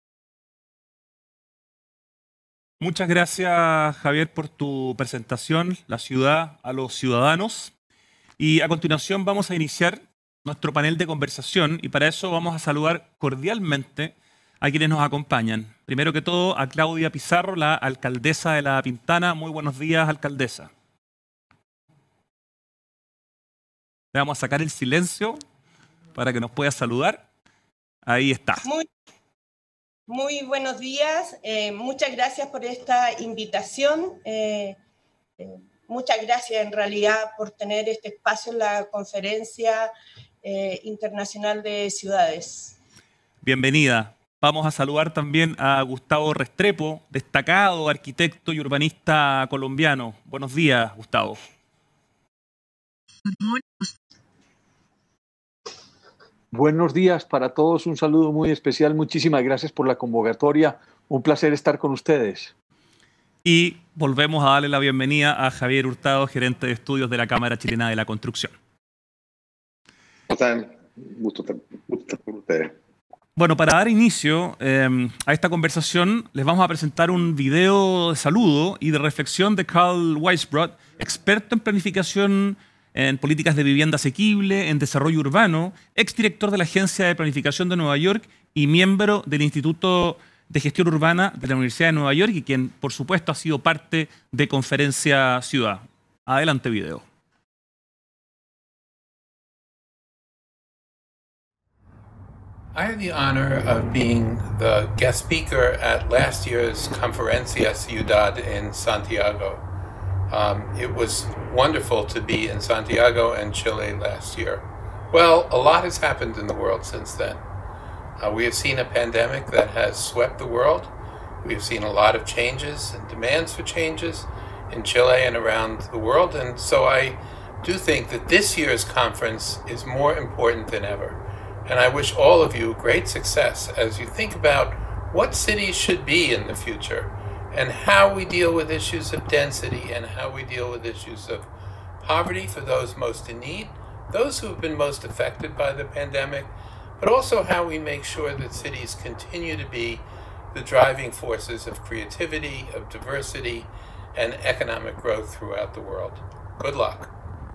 Muchas gracias, Javier, por tu presentación, la ciudad a los ciudadanos. Y a continuación vamos a iniciar nuestro panel de conversación y para eso vamos a saludar cordialmente a quienes nos acompañan. Primero que todo, a Claudia Pizarro, la alcaldesa de La Pintana. Muy buenos días, alcaldesa. Le vamos a sacar el silencio para que nos pueda saludar. Ahí está. Muy buenos días. Muchas gracias por esta invitación. Muchas gracias, en realidad, por tener este espacio en la Conferencia Internacional de Ciudades. Bienvenida. Vamos a saludar también a Gustavo Restrepo, destacado arquitecto y urbanista colombiano. Buenos días, Gustavo. Buenos días para todos, un saludo muy especial. Muchísimas gracias por la convocatoria. Un placer estar con ustedes. Y volvemos a darle la bienvenida a Javier Hurtado, gerente de estudios de la Cámara Chilena de la Construcción. Gusto estar con ustedes. Bueno, para dar inicio a esta conversación, les vamos a presentar un video de saludo y de reflexión de Carl Weisbrot, experto en planificación en políticas de vivienda asequible, en desarrollo urbano, exdirector de la Agencia de Planificación de Nueva York y miembro del Instituto de Gestión Urbana de la Universidad de Nueva York y quien, por supuesto, ha sido parte de Conferencia Ciudad. Adelante, video. I had the honor of being the guest speaker at last year's Conferencia Ciudad in Santiago. It was wonderful to be in Santiago and Chile last year. Well, a lot has happened in the world since then. We have seen a pandemic that has swept the world. We have seen a lot of changes and demands for changes in Chile and around the world. And so I do think that this year's conference is more important than ever. And I wish all of you great success as you think about what cities should be in the future and how we deal with issues of density and how we deal with issues of poverty for those most in need, those who have been most affected by the pandemic, but also how we make sure that cities continue to be the driving forces of creativity, of diversity, and economic growth throughout the world. Good luck.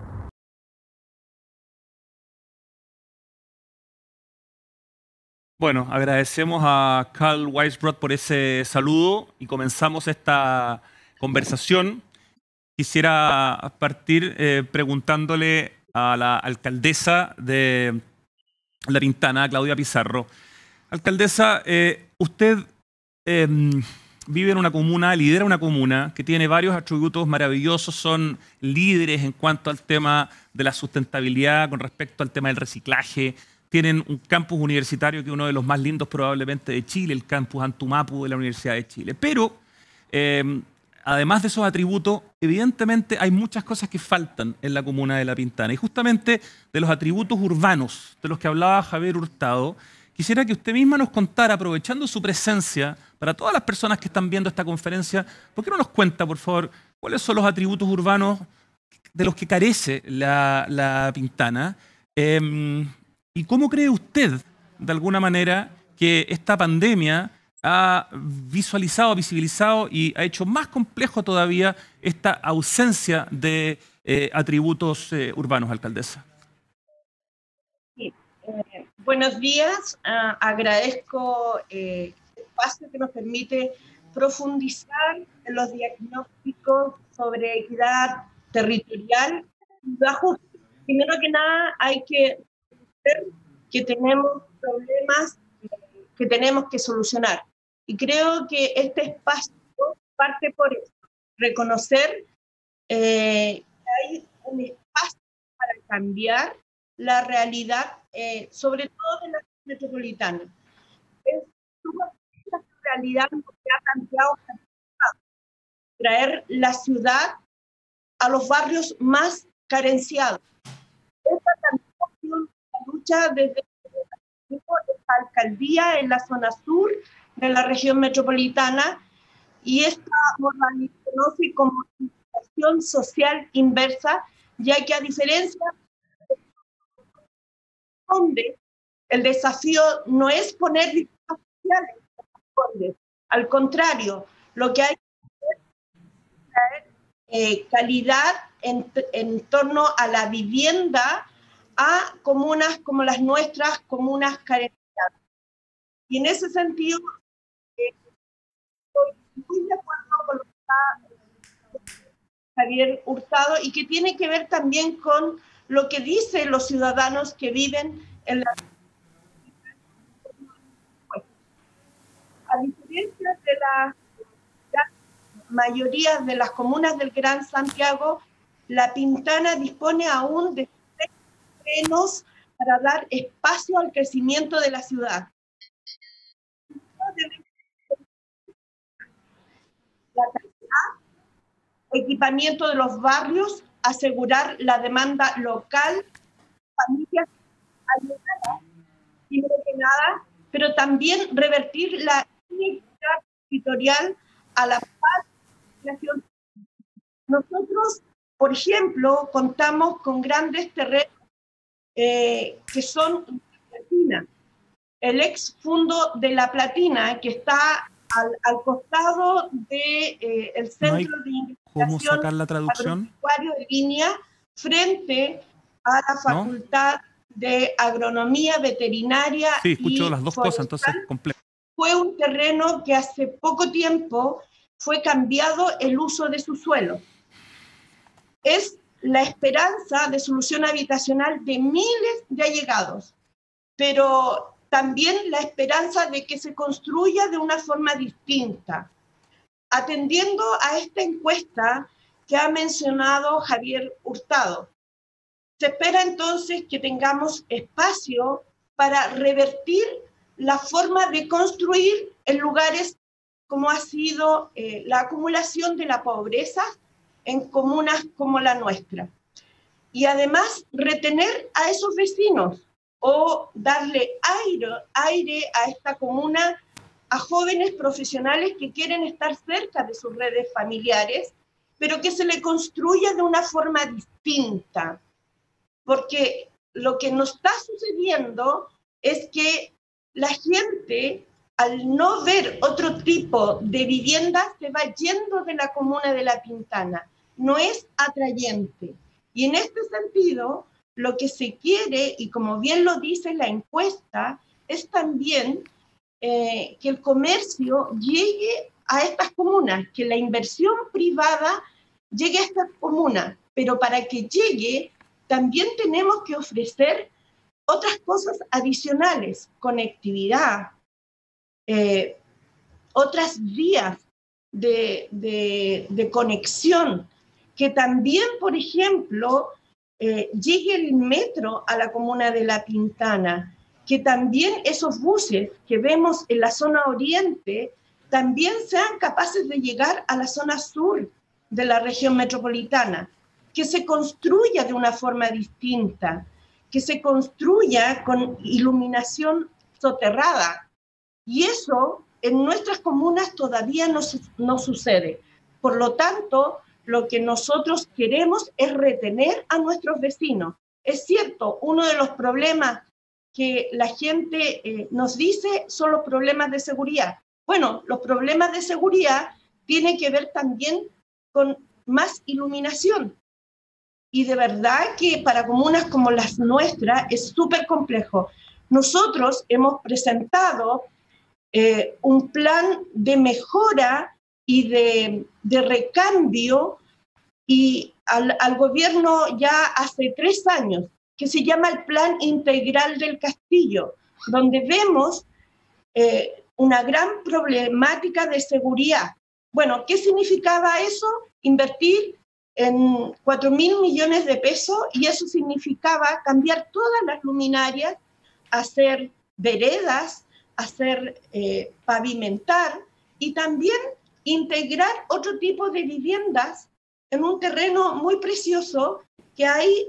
Bueno, agradecemos a Carl Weisbrot por ese saludo y comenzamos esta conversación quisiera partir preguntándole a la alcaldesa de La Pintana, Claudia Pizarro. Alcaldesa, usted vive en una comuna, lidera una comuna que tiene varios atributos maravillosos, son líderes en cuanto al tema de la sustentabilidad, con respecto al tema del reciclaje. Tienen un campus universitario que es uno de los más lindos probablemente de Chile, el campus Antumapu de la Universidad de Chile. Pero, además de esos atributos, evidentemente hay muchas cosas que faltan en la comuna de La Pintana. Y justamente de los atributos urbanos de los que hablaba Javier Hurtado, quisiera que usted misma nos contara, aprovechando su presencia, para todas las personas que están viendo esta conferencia, ¿por qué no nos cuenta, por favor, cuáles son los atributos urbanos de los que carece la Pintana? ¿Y cómo cree usted, de alguna manera, que esta pandemia ha visibilizado y ha hecho más complejo todavía esta ausencia de atributos urbanos, alcaldesa? Sí. Buenos días. Agradezco el espacio que nos permite profundizar en los diagnósticos sobre equidad territorial y ajuste. Primero que nada, hay que ver que tenemos problemas que tenemos que solucionar. Y creo que este espacio parte por eso, reconocer que hay un espacio para cambiar la realidad, sobre todo de la metropolitana. Es una realidad que ha planteado traer la ciudad a los barrios más carenciados. Esta también ha sido una lucha desde esta alcaldía en la zona sur de la región metropolitana, y esta modalidad se conoce como integración social inversa, ya que a diferencia donde el desafío no es poner dispuestos sociales, al contrario, lo que hay que hacer es calidad en torno a la vivienda a comunas como las nuestras, comunas carenciadas. Y en ese sentido, estoy muy de acuerdo con lo que está Javier Hurtado, y que tiene que ver también con lo que dicen los ciudadanos que viven en la... A diferencia de la mayoría de las comunas del Gran Santiago, La Pintana dispone aún de terrenos para dar espacio al crecimiento de la ciudad. La calidad, equipamiento de los barrios, asegurar la demanda local, familias ayudadas, primero que nada, pero también revertir la inequidad territorial a la paz. Nosotros, por ejemplo, contamos con grandes terrenos que son Platina. El ex Fundo de la Platina, que está al costado del Centro de Investigación Agropecuario de Línea, frente a la Facultad de Agronomía Veterinaria. Sí, escucho las dos cosas, entonces completo. Fue un terreno que hace poco tiempo fue cambiado el uso de su suelo. Es la esperanza de solución habitacional de miles de allegados, pero también la esperanza de que se construya de una forma distinta. Atendiendo a esta encuesta que ha mencionado Javier Hurtado, se espera entonces que tengamos espacio para revertir la forma de construir en lugares como ha sido la acumulación de la pobreza en comunas como la nuestra. Y además retener a esos vecinos o darle aire a esta comuna, a jóvenes profesionales que quieren estar cerca de sus redes familiares, pero que se le construya de una forma distinta. Porque lo que nos está sucediendo es que la gente, al no ver otro tipo de vivienda, se va yendo de la comuna de La Pintana. No es atrayente. Y en este sentido, lo que se quiere, y como bien lo dice la encuesta, es también que el comercio llegue a estas comunas, que la inversión privada llegue a esta comuna, pero para que llegue también tenemos que ofrecer otras cosas adicionales, conectividad, otras vías de conexión, que también, por ejemplo, llegue el metro a la comuna de La Pintana, que también esos buses que vemos en la zona oriente también sean capaces de llegar a la zona sur de la región metropolitana, que se construya de una forma distinta, que se construya con iluminación soterrada. Y eso en nuestras comunas todavía no sucede. Por lo tanto, lo que nosotros queremos es retener a nuestros vecinos. Es cierto, uno de los problemas que la gente nos dice son los problemas de seguridad. Bueno, los problemas de seguridad tienen que ver también con más iluminación. Y de verdad que para comunas como las nuestras es súper complejo. Nosotros hemos presentado un plan de mejora y de recambio y al gobierno ya hace 3 años, que se llama el Plan Integral del Castillo, donde vemos una gran problemática de seguridad. Bueno, ¿qué significaba eso? Invertir en 4.000 millones de pesos, y eso significaba cambiar todas las luminarias, hacer veredas, hacer pavimentar y también integrar otro tipo de viviendas en un terreno muy precioso que hay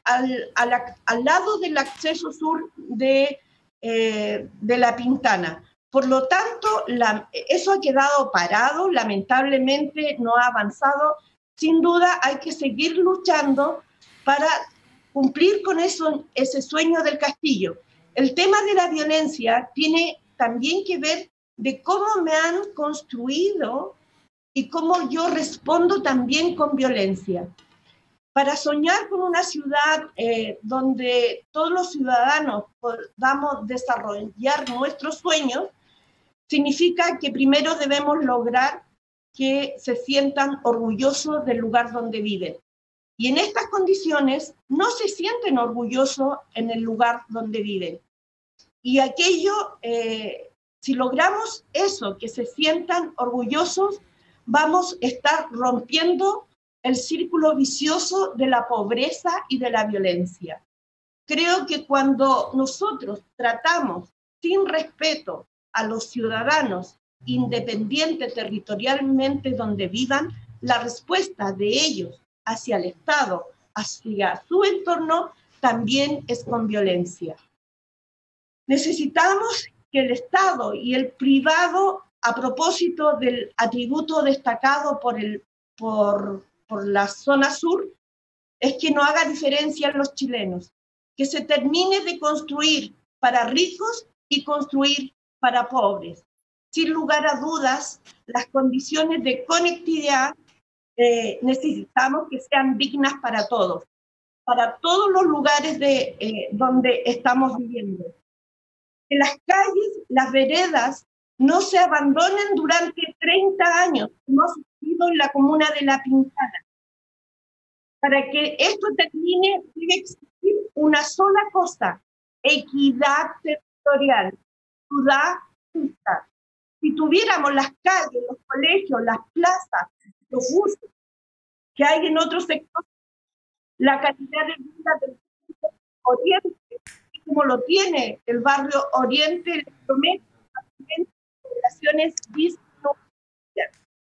al lado del acceso sur de La Pintana. Por lo tanto, eso ha quedado parado, lamentablemente no ha avanzado. Sin duda hay que seguir luchando para cumplir con ese sueño del castillo. El tema de la violencia tiene también que ver de cómo me han construido y cómo yo respondo también con violencia. Para soñar con una ciudad donde todos los ciudadanos podamos desarrollar nuestros sueños, significa que primero debemos lograr que se sientan orgullosos del lugar donde viven. Y en estas condiciones no se sienten orgullosos en el lugar donde viven. Y aquello, si logramos eso, que se sientan orgullosos, vamos a estar rompiendo el círculo vicioso de la pobreza y de la violencia. Creo que cuando nosotros tratamos sin respeto a los ciudadanos, independiente territorialmente donde vivan, la respuesta de ellos hacia el Estado, hacia su entorno, también es con violencia. Necesitamos que el Estado y el privado, a propósito del atributo destacado por la zona sur, es que no haga diferencia en los chilenos, que se termine de construir para ricos y construir para pobres. Sin lugar a dudas, las condiciones de conectividad necesitamos que sean dignas para todos los lugares donde estamos viviendo. Que las calles, las veredas, no se abandonen durante 30 años, como ha sucedido en la comuna de La Pintana. Para que esto termine, debe existir una sola cosa: equidad territorial, ciudad justa. Si tuviéramos las calles, los colegios, las plazas, los buses que hay en otros sectores, la calidad de vida del oriente, como lo tiene el barrio oriente, el promedio de poblaciones disminuye.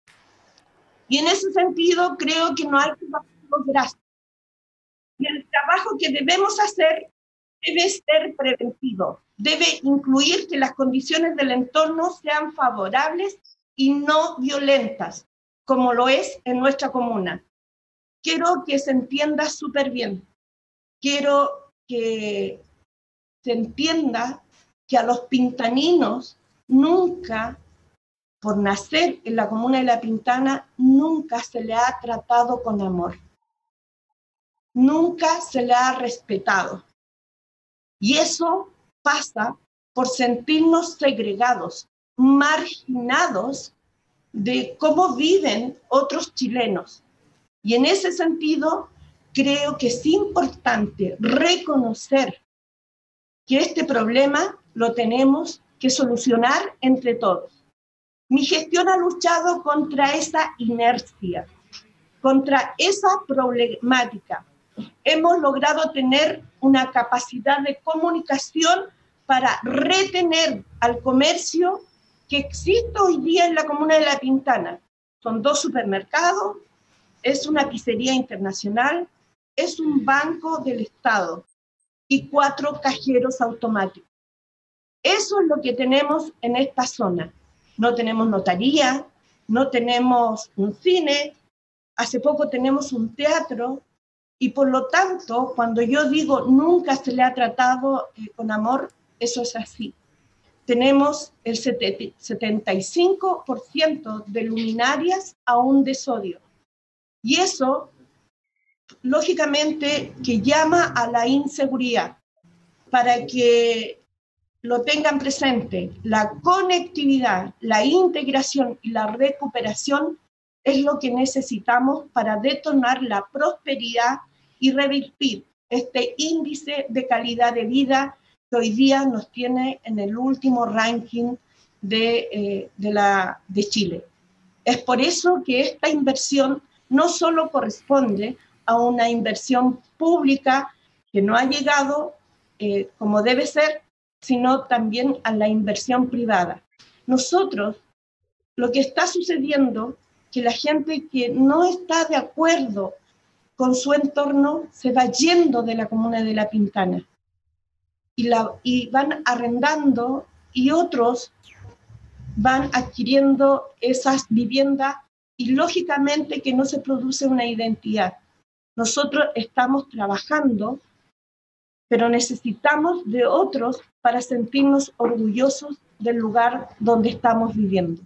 Y en ese sentido creo que no hay que bajar los brazos. Y el trabajo que debemos hacer debe ser preventivo, debe incluir que las condiciones del entorno sean favorables y no violentas, como lo es en nuestra comuna. Quiero que se entienda súper bien. Quiero que se entienda que a los pintaninos nunca, por nacer en la comuna de La Pintana, nunca se le ha tratado con amor. Nunca se le ha respetado. Y eso pasa por sentirnos segregados, marginados de cómo viven otros chilenos. Y en ese sentido, creo que es importante reconocer que este problema lo tenemos que solucionar entre todos. Mi gestión ha luchado contra esa inercia, contra esa problemática. Hemos logrado tener una capacidad de comunicación para retener al comercio que existe hoy día en la comuna de La Pintana. Son 2 supermercados, es una pizzería internacional, es un banco del Estado y 4 cajeros automáticos. Eso es lo que tenemos en esta zona. No tenemos notaría, no tenemos un cine, hace poco tenemos un teatro, y por lo tanto, cuando yo digo nunca se le ha tratado con amor, eso es así. Tenemos el 75% de luminarias aún de sodio. Y eso, lógicamente, que llama a la inseguridad. Para que lo tengan presente, la conectividad, la integración y la recuperación es lo que necesitamos para detonar la prosperidad y revertir este índice de calidad de vida que hoy día nos tiene en el último ranking de Chile. Es por eso que esta inversión no solo corresponde a una inversión pública que no ha llegado como debe ser, sino también a la inversión privada. Nosotros, lo que está sucediendo, que la gente que no está de acuerdo con su entorno se va yendo de la comuna de La Pintana y van arrendando, y otros van adquiriendo esas viviendas, y lógicamente que no se produce una identidad. Nosotros estamos trabajando, pero necesitamos de otros para sentirnos orgullosos del lugar donde estamos viviendo.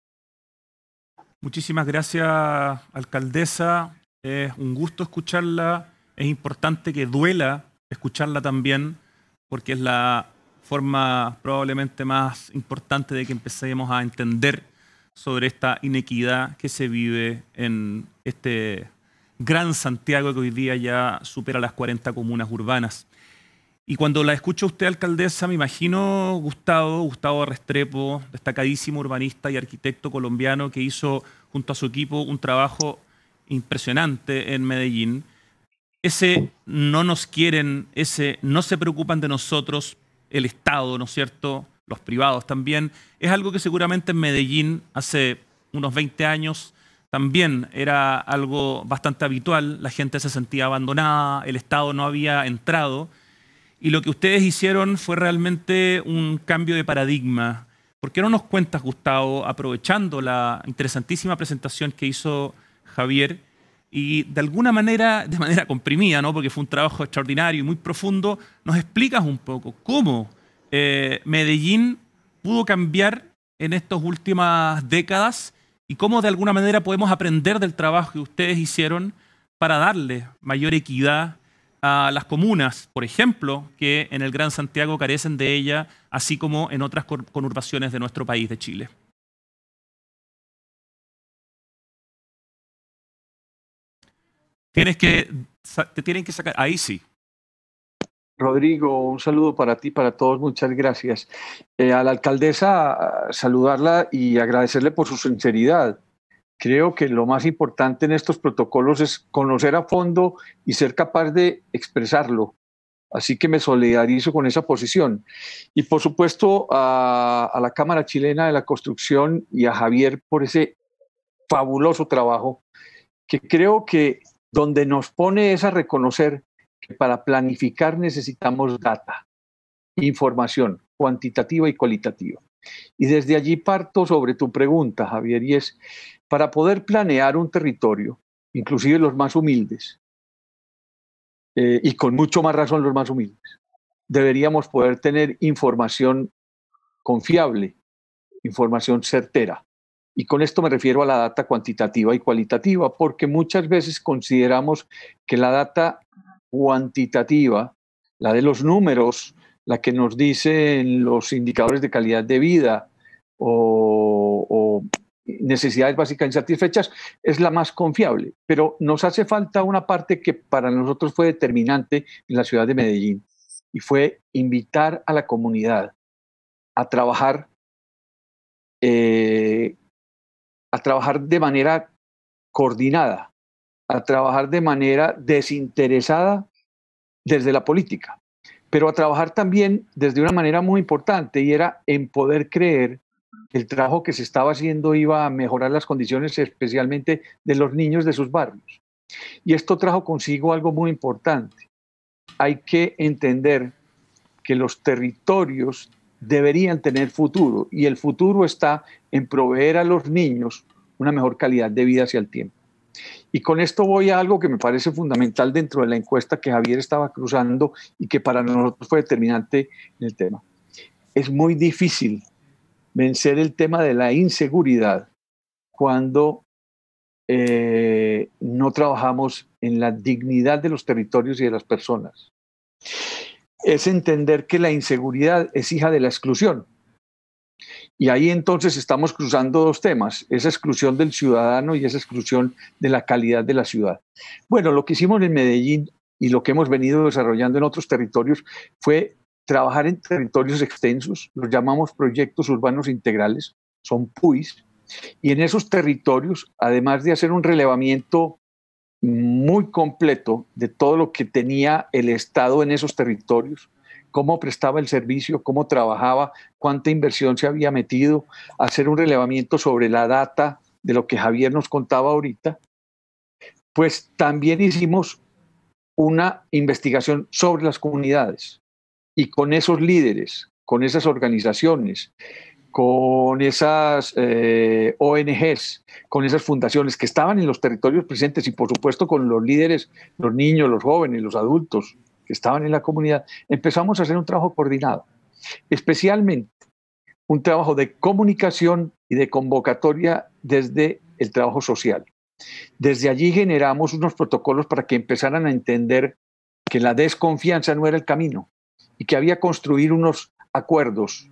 Muchísimas gracias, alcaldesa. Es un gusto escucharla. Es importante que duela escucharla también, porque es la forma probablemente más importante de que empecemos a entender sobre esta inequidad que se vive en este gran Santiago que hoy día ya supera las 40 comunas urbanas. Y cuando la escucho a usted, alcaldesa, me imagino Gustavo Restrepo, destacadísimo urbanista y arquitecto colombiano que hizo junto a su equipo un trabajo impresionante en Medellín. Ese no nos quieren, ese no se preocupan de nosotros, el Estado, ¿no es cierto?, los privados también, es algo que seguramente en Medellín hace unos 20 años también era algo bastante habitual. La gente se sentía abandonada, el Estado no había entrado. Y lo que ustedes hicieron fue realmente un cambio de paradigma. ¿Por qué no nos cuentas, Gustavo, aprovechando la interesantísima presentación que hizo Javier, y de alguna manera, de manera comprimida, ¿no?, porque fue un trabajo extraordinario y muy profundo, nos explicas un poco cómo Medellín pudo cambiar en estas últimas décadas y cómo de alguna manera podemos aprender del trabajo que ustedes hicieron para darle mayor equidad a las comunas, por ejemplo, que en el Gran Santiago carecen de ella, así como en otras conurbaciones de nuestro país, de Chile. Te tienen que sacar. Ahí sí. Rodrigo, un saludo para ti, para todos, muchas gracias. A la alcaldesa, saludarla y agradecerle por su sinceridad. Creo que lo más importante en estos protocolos es conocer a fondo y ser capaz de expresarlo. Así que me solidarizo con esa posición. Y por supuesto a la Cámara Chilena de la Construcción y a Javier por ese fabuloso trabajo, que creo que donde nos pone es a reconocer que para planificar necesitamos data, información cuantitativa y cualitativa. Y desde allí parto sobre tu pregunta, Javier, y es, para poder planear un territorio, inclusive los más humildes, y con mucho más razón los más humildes, deberíamos poder tener información confiable, información certera. Y con esto me refiero a la data cuantitativa y cualitativa, porque muchas veces consideramos que la data cuantitativa, la de los números, la que nos dicen los indicadores de calidad de vida o necesidades básicas insatisfechas, es la más confiable. Pero nos hace falta una parte que para nosotros fue determinante en la ciudad de Medellín, y fue invitar a la comunidad a trabajar de manera coordinada, a trabajar de manera desinteresada desde la política, pero a trabajar también desde una manera muy importante, y era en poder creer que el trabajo que se estaba haciendo iba a mejorar las condiciones especialmente de los niños de sus barrios. Y esto trajo consigo algo muy importante. Hay que entender que los territorios deberían tener futuro, y el futuro está en proveer a los niños una mejor calidad de vida hacia el tiempo. Y con esto voy a algo que me parece fundamental dentro de la encuesta que Javier estaba cruzando y que para nosotros fue determinante en el tema. Es muy difícil vencer el tema de la inseguridad cuando no trabajamos en la dignidad de los territorios y de las personas. Es entender que la inseguridad es hija de la exclusión. Y ahí entonces estamos cruzando dos temas, esa exclusión del ciudadano y esa exclusión de la calidad de la ciudad. Bueno, lo que hicimos en Medellín y lo que hemos venido desarrollando en otros territorios fue trabajar en territorios extensos, los llamamos proyectos urbanos integrales, son PUIs, y en esos territorios, además de hacer un relevamiento muy completo de todo lo que tenía el Estado en esos territorios, cómo prestaba el servicio, cómo trabajaba, cuánta inversión se había metido, hacer un relevamiento sobre la data de lo que Javier nos contaba ahorita, pues también hicimos una investigación sobre las comunidades, y con esos líderes, con esas organizaciones, con esas ONGs, con esas fundaciones que estaban en los territorios presentes, y por supuesto con los líderes, los niños, los jóvenes, los adultos que estaban en la comunidad, empezamos a hacer un trabajo coordinado, especialmente un trabajo de comunicación y de convocatoria desde el trabajo social. Desde allí generamos unos protocolos para que empezaran a entender que la desconfianza no era el camino y que había que construir unos acuerdos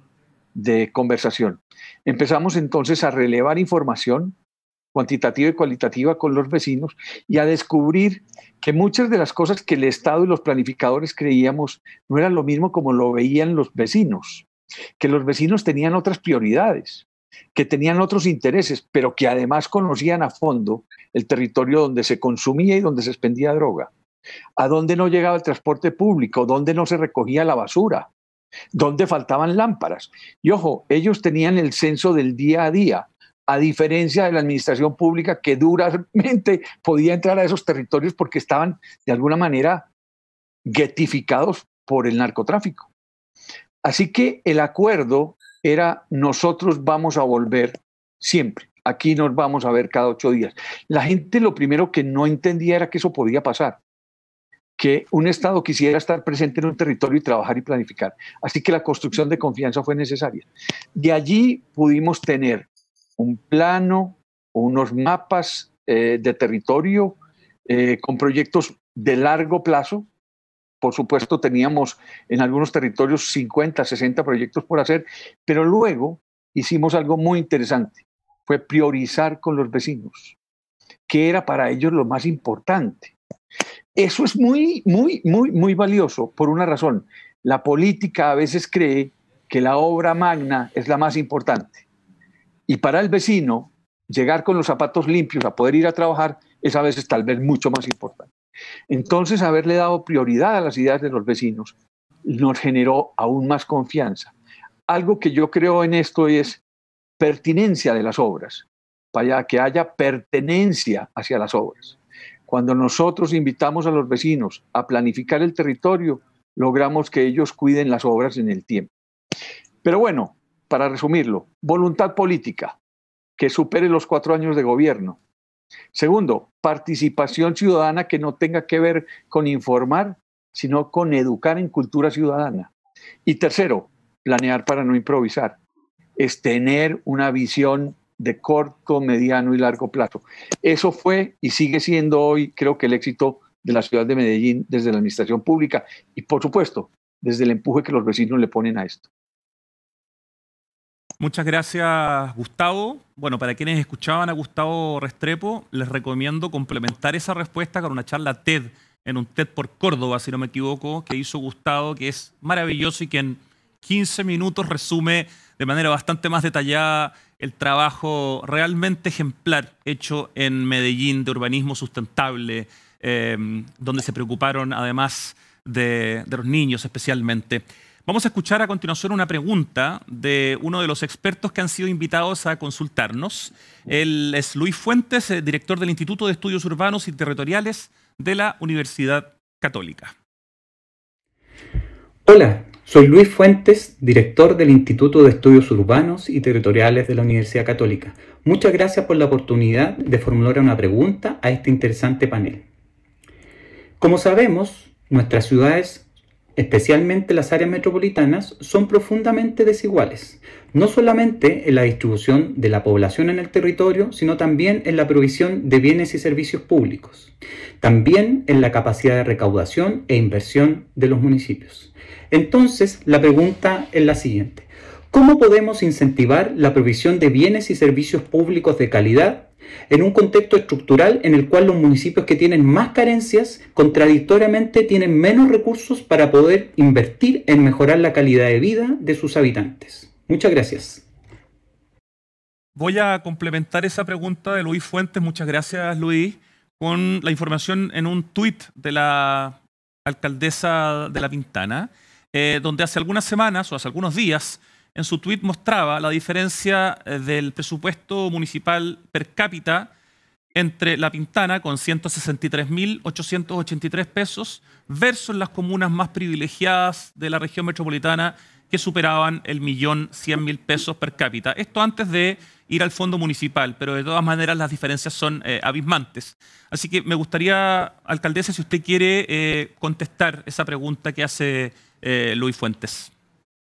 de conversación. Empezamos entonces a relevar información cuantitativa y cualitativa con los vecinos y a descubrir que muchas de las cosas que el Estado y los planificadores creíamos no eran lo mismo como lo veían los vecinos, que los vecinos tenían otras prioridades, que tenían otros intereses, pero que además conocían a fondo el territorio donde se consumía y donde se expendía droga, a dónde no llegaba el transporte público, dónde no se recogía la basura, dónde faltaban lámparas. Y ojo, ellos tenían el censo del día a día, a diferencia de la administración pública que duramente podía entrar a esos territorios porque estaban de alguna manera guetificados por el narcotráfico. Así que el acuerdo era: nosotros vamos a volver siempre, aquí nos vamos a ver cada 8 días. La gente lo primero que no entendía era que eso podía pasar, que un Estado quisiera estar presente en un territorio y trabajar y planificar. Así que la construcción de confianza fue necesaria. De allí pudimos tener un plano, unos mapas de territorio con proyectos de largo plazo. Por supuesto, teníamos en algunos territorios 50, 60 proyectos por hacer, pero luego hicimos algo muy interesante. Fue priorizar con los vecinos, que era para ellos lo más importante. Eso es muy, muy, muy, muy valioso por una razón. La política a veces cree que la obra magna es la más importante. Y para el vecino, llegar con los zapatos limpios a poder ir a trabajar es a veces tal vez mucho más importante. Entonces, haberle dado prioridad a las ideas de los vecinos nos generó aún más confianza. Algo que yo creo en esto es pertinencia de las obras, para que haya pertenencia hacia las obras. Cuando nosotros invitamos a los vecinos a planificar el territorio, logramos que ellos cuiden las obras en el tiempo. Pero bueno, para resumirlo, voluntad política que supere los 4 años de gobierno. Segundo, participación ciudadana que no tenga que ver con informar, sino con educar en cultura ciudadana. Y tercero, planear para no improvisar. Es tener una visión de corto, mediano y largo plazo. Eso fue y sigue siendo hoy, creo que el éxito de la ciudad de Medellín desde la administración pública y, por supuesto, desde el empuje que los vecinos le ponen a esto. Muchas gracias, Gustavo. Bueno, para quienes escuchaban a Gustavo Restrepo, les recomiendo complementar esa respuesta con una charla TED, en un TED por Córdoba, si no me equivoco, que hizo Gustavo, que es maravilloso y que en 15 minutos resume de manera bastante más detallada el trabajo realmente ejemplar hecho en Medellín de urbanismo sustentable, donde se preocuparon además de los niños especialmente. Vamos a escuchar a continuación una pregunta de uno de los expertos que han sido invitados a consultarnos. Él es Luis Fuentes, director del Instituto de Estudios Urbanos y Territoriales de la Universidad Católica. Hola, soy Luis Fuentes, director del Instituto de Estudios Urbanos y Territoriales de la Universidad Católica. Muchas gracias por la oportunidad de formular una pregunta a este interesante panel. Como sabemos, nuestras ciudades, especialmente las áreas metropolitanas, son profundamente desiguales, no solamente en la distribución de la población en el territorio, sino también en la provisión de bienes y servicios públicos, también en la capacidad de recaudación e inversión de los municipios. Entonces, la pregunta es la siguiente: ¿cómo podemos incentivar la provisión de bienes y servicios públicos de calidad en un contexto estructural en el cual los municipios que tienen más carencias contradictoriamente tienen menos recursos para poder invertir en mejorar la calidad de vida de sus habitantes? Muchas gracias. Voy a complementar esa pregunta de Luis Fuentes, muchas gracias Luis, con la información en un tuit de la alcaldesa de La Pintana, donde hace algunas semanas o hace algunos días en su tuit mostraba la diferencia del presupuesto municipal per cápita entre La Pintana, con 163.883 pesos, versus las comunas más privilegiadas de la región metropolitana, que superaban el 1.100.000 pesos per cápita. Esto antes de ir al fondo municipal, pero de todas maneras las diferencias son abismantes. Así que me gustaría, alcaldesa, si usted quiere contestar esa pregunta que hace Luis Fuentes.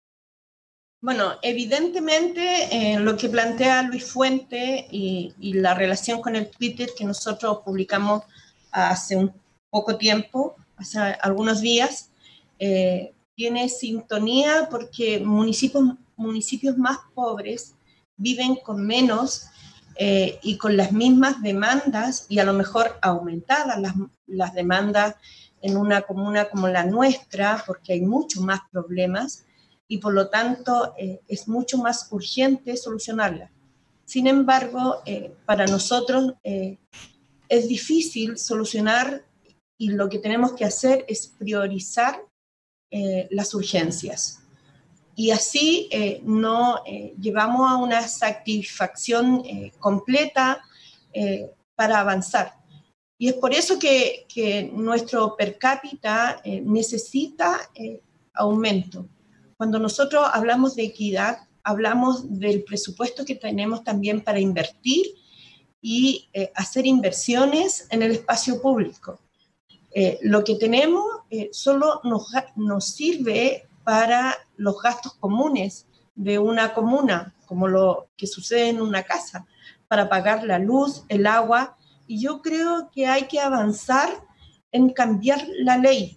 Bueno, evidentemente lo que plantea Luis Fuentes y la relación con el Twitter que nosotros publicamos hace un poco tiempo, hace algunos días, tiene sintonía porque municipios más pobres viven con menos y con las mismas demandas y a lo mejor aumentadas las demandas en una comuna como la nuestra, porque hay muchos más problemas y por lo tanto es mucho más urgente solucionarla. Sin embargo, para nosotros es difícil solucionar y lo que tenemos que hacer es priorizar las urgencias. Y así no llevamos a una satisfacción completa para avanzar. Y es por eso que nuestro per cápita necesita aumento. Cuando nosotros hablamos de equidad, hablamos del presupuesto que tenemos también para invertir y hacer inversiones en el espacio público. Lo que tenemos solo nos sirve para los gastos comunes de una comuna, como lo que sucede en una casa, para pagar la luz, el agua, y yo creo que hay que avanzar en cambiar la ley.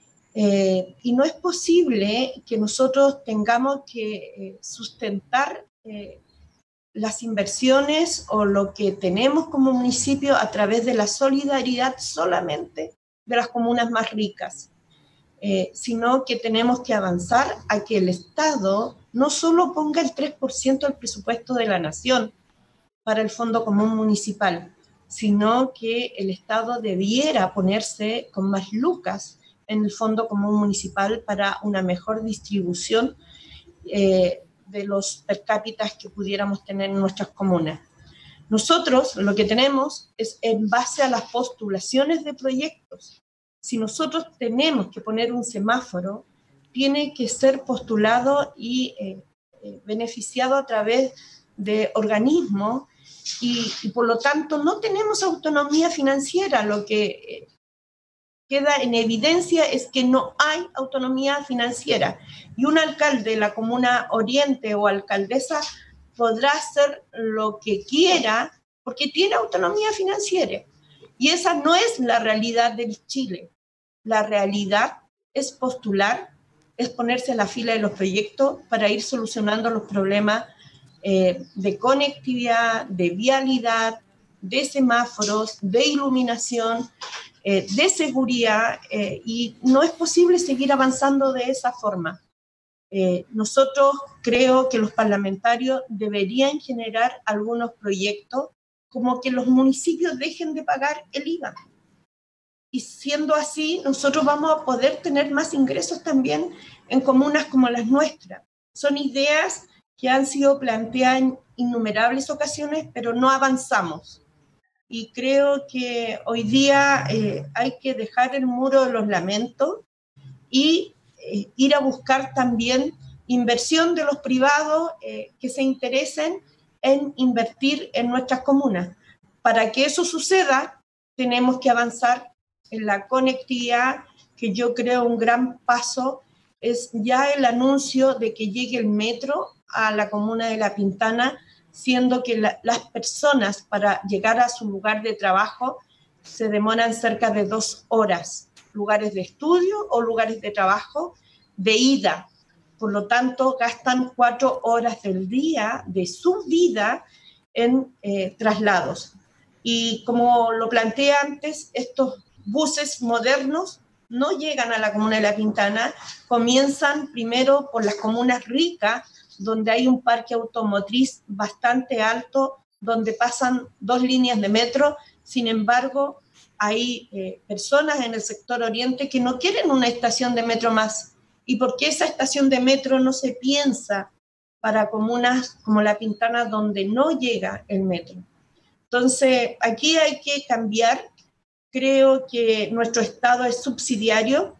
Y no es posible que nosotros tengamos que sustentar las inversiones o lo que tenemos como municipio a través de la solidaridad solamente de las comunas más ricas, sino que tenemos que avanzar a que el Estado no solo ponga el 3% del presupuesto de la nación para el Fondo Común Municipal, sino que el Estado debiera ponerse con más lucas en el Fondo Común Municipal para una mejor distribución de los per cápitas que pudiéramos tener en nuestras comunas. Nosotros lo que tenemos es en base a las postulaciones de proyectos. Si nosotros tenemos que poner un semáforo, tiene que ser postulado y beneficiado a través de organismos y por lo tanto no tenemos autonomía financiera. Lo que queda en evidencia es que no hay autonomía financiera y un alcalde de la comuna Oriente o alcaldesa podrá hacer lo que quiera porque tiene autonomía financiera. Y esa no es la realidad del Chile. La realidad es postular, es ponerse en la fila de los proyectos para ir solucionando los problemas de conectividad, de vialidad, de semáforos, de iluminación, de seguridad, y no es posible seguir avanzando de esa forma. Nosotros creo que los parlamentarios deberían generar algunos proyectos como que los municipios dejen de pagar el IVA. Y siendo así, nosotros vamos a poder tener más ingresos también en comunas como las nuestras. Son ideas que han sido planteadas en innumerables ocasiones, pero no avanzamos. Y creo que hoy día hay que dejar el muro de los lamentos y ir a buscar también inversión de los privados que se interesen en invertir en nuestras comunas. Para que eso suceda, tenemos que avanzar en la conectividad, que yo creo un gran paso es ya el anuncio de que llegue el metro a la comuna de La Pintana, siendo que las personas para llegar a su lugar de trabajo se demoran cerca de 2 horas, lugares de estudio o lugares de trabajo de ida. Por lo tanto, gastan 4 horas del día de su vida en traslados. Y como lo planteé antes, estos buses modernos no llegan a la comuna de La Pintana, comienzan primero por las comunas ricas, donde hay un parque automotriz bastante alto, donde pasan 2 líneas de metro. Sin embargo, hay personas en el sector oriente que no quieren una estación de metro más. ¿Y por qué esa estación de metro no se piensa para comunas como La Pintana, donde no llega el metro? Entonces, aquí hay que cambiar. Creo que nuestro Estado es subsidiario,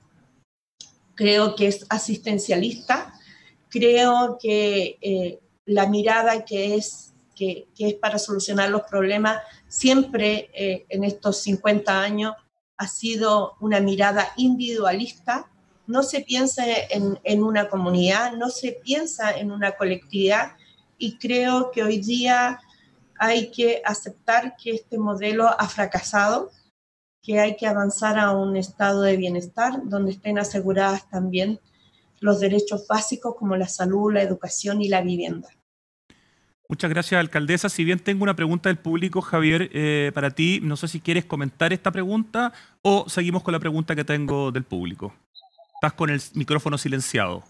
creo que es asistencialista, creo que la mirada que es para solucionar los problemas siempre en estos 50 años ha sido una mirada individualista. No se piensa en una comunidad, no se piensa en una colectividad, y creo que hoy día hay que aceptar que este modelo ha fracasado, que hay que avanzar a un estado de bienestar donde estén aseguradas también los derechos básicos como la salud, la educación y la vivienda. Muchas gracias, alcaldesa. Si bien tengo una pregunta del público, Javier, para ti, no sé si quieres comentar esta pregunta o seguimos con la pregunta que tengo del público. Estás con el micrófono silenciado.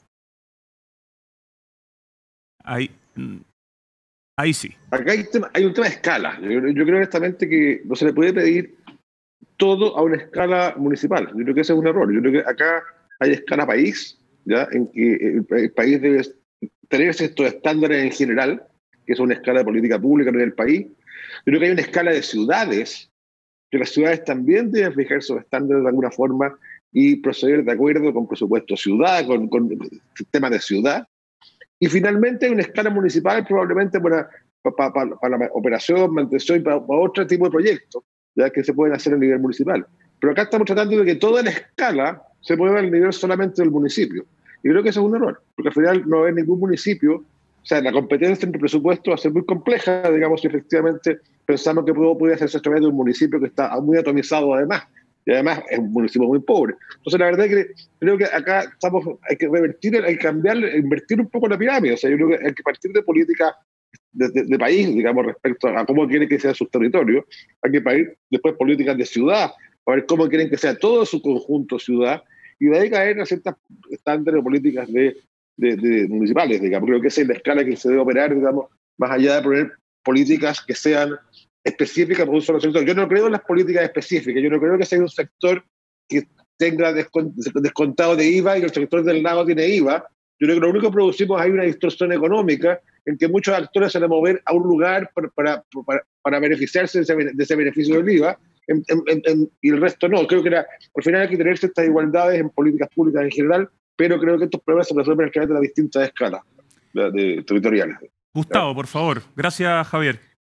Ahí sí. Acá hay un tema de escala. Yo creo honestamente que no se le puede pedir todo a una escala municipal. Yo creo que ese es un error. Yo creo que acá hay escala país, ¿ya? En que el país debe tener estos estándares en general, que es una escala de política pública en el país. Yo creo que hay una escala de ciudades, que las ciudades también deben fijar esos estándares de alguna forma y proceder de acuerdo con presupuesto ciudad, con sistemas de ciudad. Y finalmente hay una escala municipal probablemente para la operación, mantención y para otro tipo de proyectos, ya que se pueden hacer a nivel municipal. Pero acá estamos tratando de que toda la escala se mueva al nivel solamente del municipio. Y creo que eso es un error, porque al final no hay ningún municipio, o sea, la competencia entre presupuestos va a ser muy compleja, digamos, si efectivamente pensamos que puede hacerse a través de un municipio que está muy atomizado además, y además es un municipio muy pobre. Entonces, la verdad es que creo que acá hay que revertir, hay que cambiar, invertir un poco la pirámide. O sea, yo creo que hay que partir de políticas de país, digamos, respecto a cómo quieren que sea sus territorios. Hay que partir después políticas de ciudad, para ver cómo quieren que sea todo su conjunto ciudad, y de ahí caer a ciertas estándares o políticas de municipales, digamos. Creo que esa es la escala que se debe operar, digamos, más allá de poner políticas que sean específicas por un solo sector. Yo no creo en las políticas específicas, yo no creo que sea un sector que tenga descontado de IVA y el sector del lado tiene IVA. Yo creo que lo único que producimos hay una distorsión económica en que muchos actores se van a mover a un lugar para beneficiarse de ese beneficio del IVA y el resto no. Creo que al final hay que tener ciertas igualdades en políticas públicas en general, pero creo que estos problemas se resuelven a través de las distintas escalas territoriales. Gustavo, por favor. Gracias, Javier.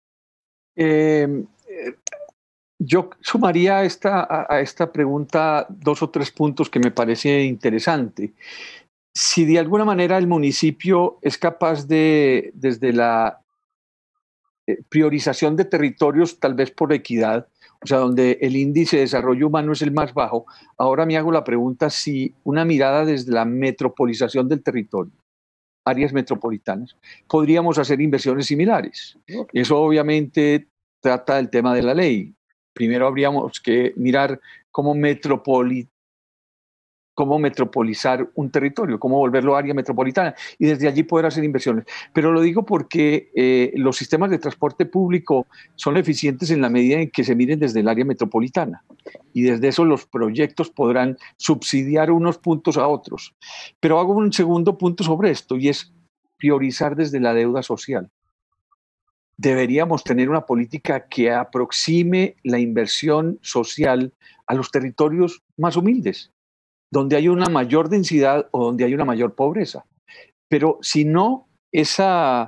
Yo sumaría a esta pregunta 2 o 3 puntos que me parece interesante. Si de alguna manera el municipio es capaz de, desde la priorización de territorios, tal vez por equidad, o sea, donde el índice de desarrollo humano es el más bajo, ahora me hago la pregunta si una mirada desde la metropolización del territorio, áreas metropolitanas, podríamos hacer inversiones similares. Eso obviamente trata del tema de la ley. Primero habríamos que mirar cómo metropolizar un territorio, cómo volverlo área metropolitana y desde allí poder hacer inversiones. Pero lo digo porque los sistemas de transporte público son eficientes en la medida en que se miren desde el área metropolitana y desde eso los proyectos podrán subsidiar unos puntos a otros. Pero hago un segundo punto sobre esto y es priorizar desde la deuda social. Deberíamos tener una política que aproxime la inversión social a los territorios más humildes, donde hay una mayor densidad o donde hay una mayor pobreza. Pero si no, esa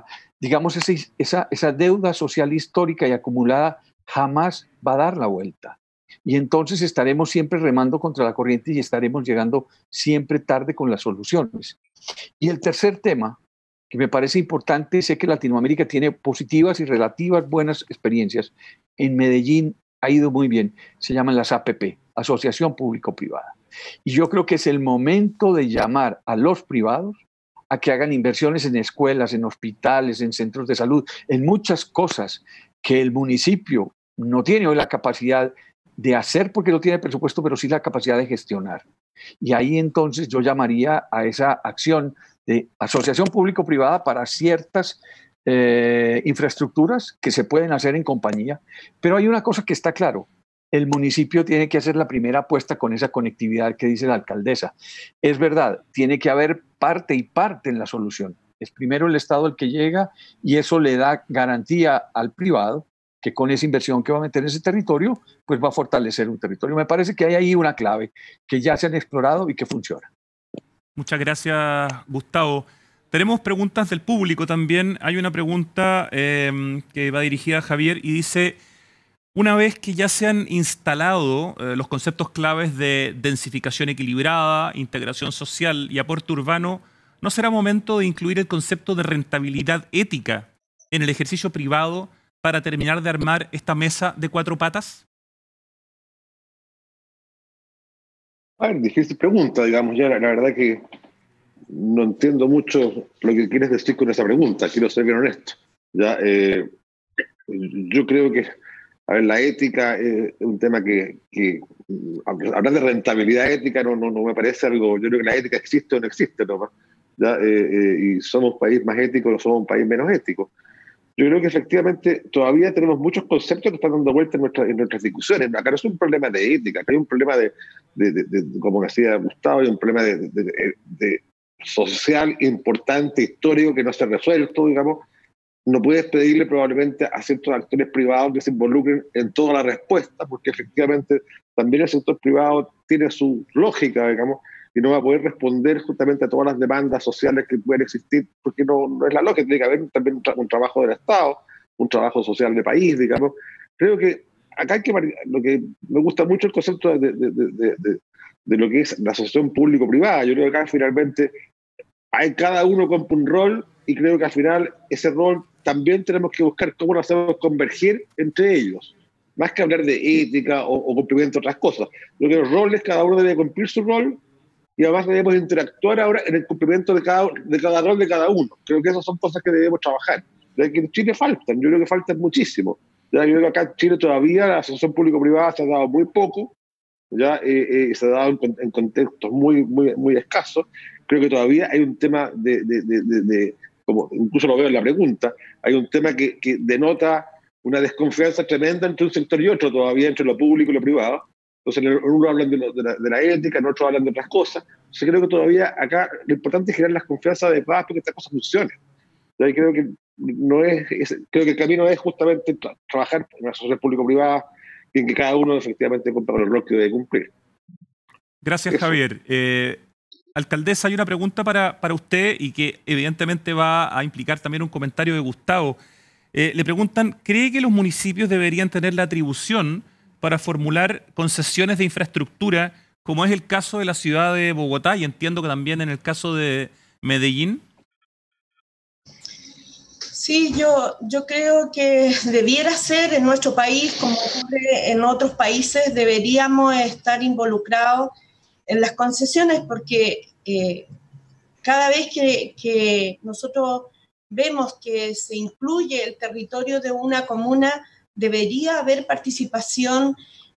deuda social histórica y acumulada jamás va a dar la vuelta. Y entonces estaremos siempre remando contra la corriente y estaremos llegando siempre tarde con las soluciones. Y el tercer tema, que me parece importante, sé que Latinoamérica tiene positivas y relativas buenas experiencias. En Medellín ha ido muy bien, se llaman las APP, Asociación Público-Privada. Y yo creo que es el momento de llamar a los privados a que hagan inversiones en escuelas, en hospitales, en centros de salud, en muchas cosas que el municipio no tiene hoy la capacidad de hacer porque no tiene presupuesto, pero sí la capacidad de gestionar. Y ahí entonces yo llamaría a esa acción de asociación público-privada para ciertas infraestructuras que se pueden hacer en compañía. Pero hay una cosa que está claro. El municipio tiene que hacer la primera apuesta con esa conectividad que dice la alcaldesa. Es verdad, tiene que haber parte y parte en la solución. Es primero el Estado el que llega y eso le da garantía al privado que con esa inversión que va a meter en ese territorio, pues va a fortalecer un territorio. Me parece que hay ahí una clave que ya se han explorado y que funciona. Muchas gracias, Gustavo. Tenemos preguntas del público también. Hay una pregunta que va dirigida a Javier y dice: una vez que ya se han instalado los conceptos claves de densificación equilibrada, integración social y aporte urbano, ¿no será momento de incluir el concepto de rentabilidad ética en el ejercicio privado para terminar de armar esta mesa de cuatro patas? A ver, difícil pregunta, digamos. Ya la verdad que no entiendo mucho lo que quieres decir con esa pregunta, quiero ser bien honesto. Ya, yo creo que, a ver, la ética es un tema que hablar de rentabilidad ética no me parece algo. Yo creo que la ética existe o no existe, ¿no? ¿Ya? Y somos un país más ético o somos un país menos ético. Yo creo que efectivamente todavía tenemos muchos conceptos que están dando vuelta en nuestras discusiones. Acá no es un problema de ética, acá hay un problema de como decía Gustavo, hay un problema de social importante, histórico, que no se ha resuelto, digamos. No puedes pedirle probablemente a ciertos actores privados que se involucren en toda la respuesta, porque efectivamente también el sector privado tiene su lógica, digamos, y no va a poder responder justamente a todas las demandas sociales que pueden existir, porque no es la lógica. Tiene que haber también un trabajo del Estado, un trabajo social de país, digamos. Creo que acá hay que, lo que me gusta mucho el concepto de lo que es la asociación público-privada. Yo creo que acá finalmente cada uno cumple un rol y creo que al final ese rol también tenemos que buscar cómo lo hacemos converger entre ellos, más que hablar de ética o cumplimiento de otras cosas. Creo que los roles, cada uno debe cumplir su rol y además debemos interactuar ahora en el cumplimiento de cada rol de cada uno. Creo que esas son cosas que debemos trabajar. Que en Chile faltan, yo creo que faltan muchísimo. Yo creo que acá en Chile todavía la asociación público-privada se ha dado muy poco, ya se ha dado en contextos muy escasos. Creo que todavía hay un tema como incluso lo veo en la pregunta, hay un tema que denota una desconfianza tremenda entre un sector y otro, todavía entre lo público y lo privado. Entonces, uno habla de la ética, en otro hablan de otras cosas. Entonces, creo que todavía acá lo importante es generar las confianzas adecuadas para que estas cosas funcionen. Yo creo que creo que el camino es justamente trabajar en una sociedad público-privada y en que cada uno efectivamente cumpla el rol que debe cumplir. Gracias, eso. Javier. Alcaldesa, hay una pregunta para usted y que evidentemente va a implicar también un comentario de Gustavo. Le preguntan, ¿cree que los municipios deberían tener la atribución para formular concesiones de infraestructura, como es el caso de la ciudad de Bogotá y entiendo que también en el caso de Medellín? Sí, yo creo que debiera ser en nuestro país, como ocurre en otros países, deberíamos estar involucrados en las concesiones porque cada vez que nosotros vemos que se incluye el territorio de una comuna, debería haber participación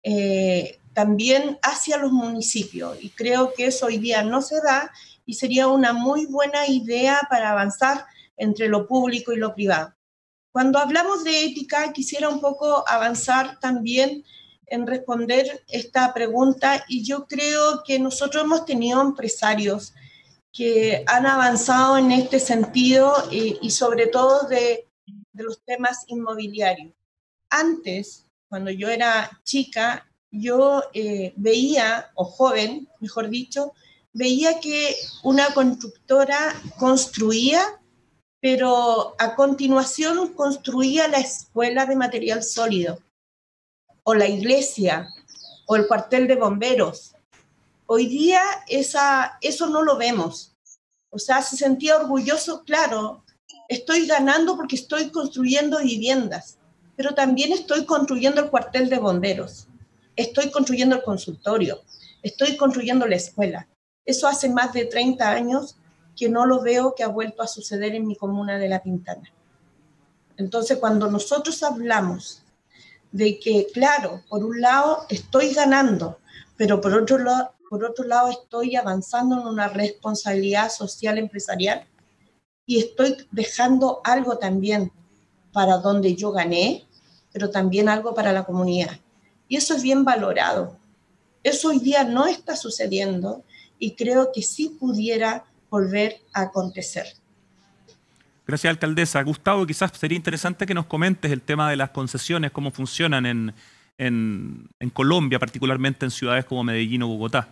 también hacia los municipios. Y creo que eso hoy día no se da y sería una muy buena idea para avanzar entre lo público y lo privado. Cuando hablamos de ética, quisiera un poco avanzar también en responder esta pregunta, y yo creo que nosotros hemos tenido empresarios que han avanzado en este sentido y sobre todo de los temas inmobiliarios. Antes, cuando yo era chica, yo veía, o joven, mejor dicho, veía que una constructora construía, pero a continuación construía la escuela de material sólido, o la iglesia, o el cuartel de bomberos. Hoy día eso no lo vemos. O sea, se sentía orgulloso, claro, estoy ganando porque estoy construyendo viviendas, pero también estoy construyendo el cuartel de bomberos, estoy construyendo el consultorio, estoy construyendo la escuela. Eso hace más de 30 años que no lo veo que ha vuelto a suceder en mi comuna de La Pintana. Entonces, cuando nosotros hablamos de que, claro, por un lado estoy ganando, pero por otro lado estoy avanzando en una responsabilidad social empresarial y estoy dejando algo también para donde yo gané, pero también algo para la comunidad. Y eso es bien valorado. Eso hoy día no está sucediendo y creo que sí pudiera volver a acontecer. Gracias, alcaldesa. Gustavo, quizás sería interesante que nos comentes el tema de las concesiones, cómo funcionan en Colombia, particularmente en ciudades como Medellín o Bogotá.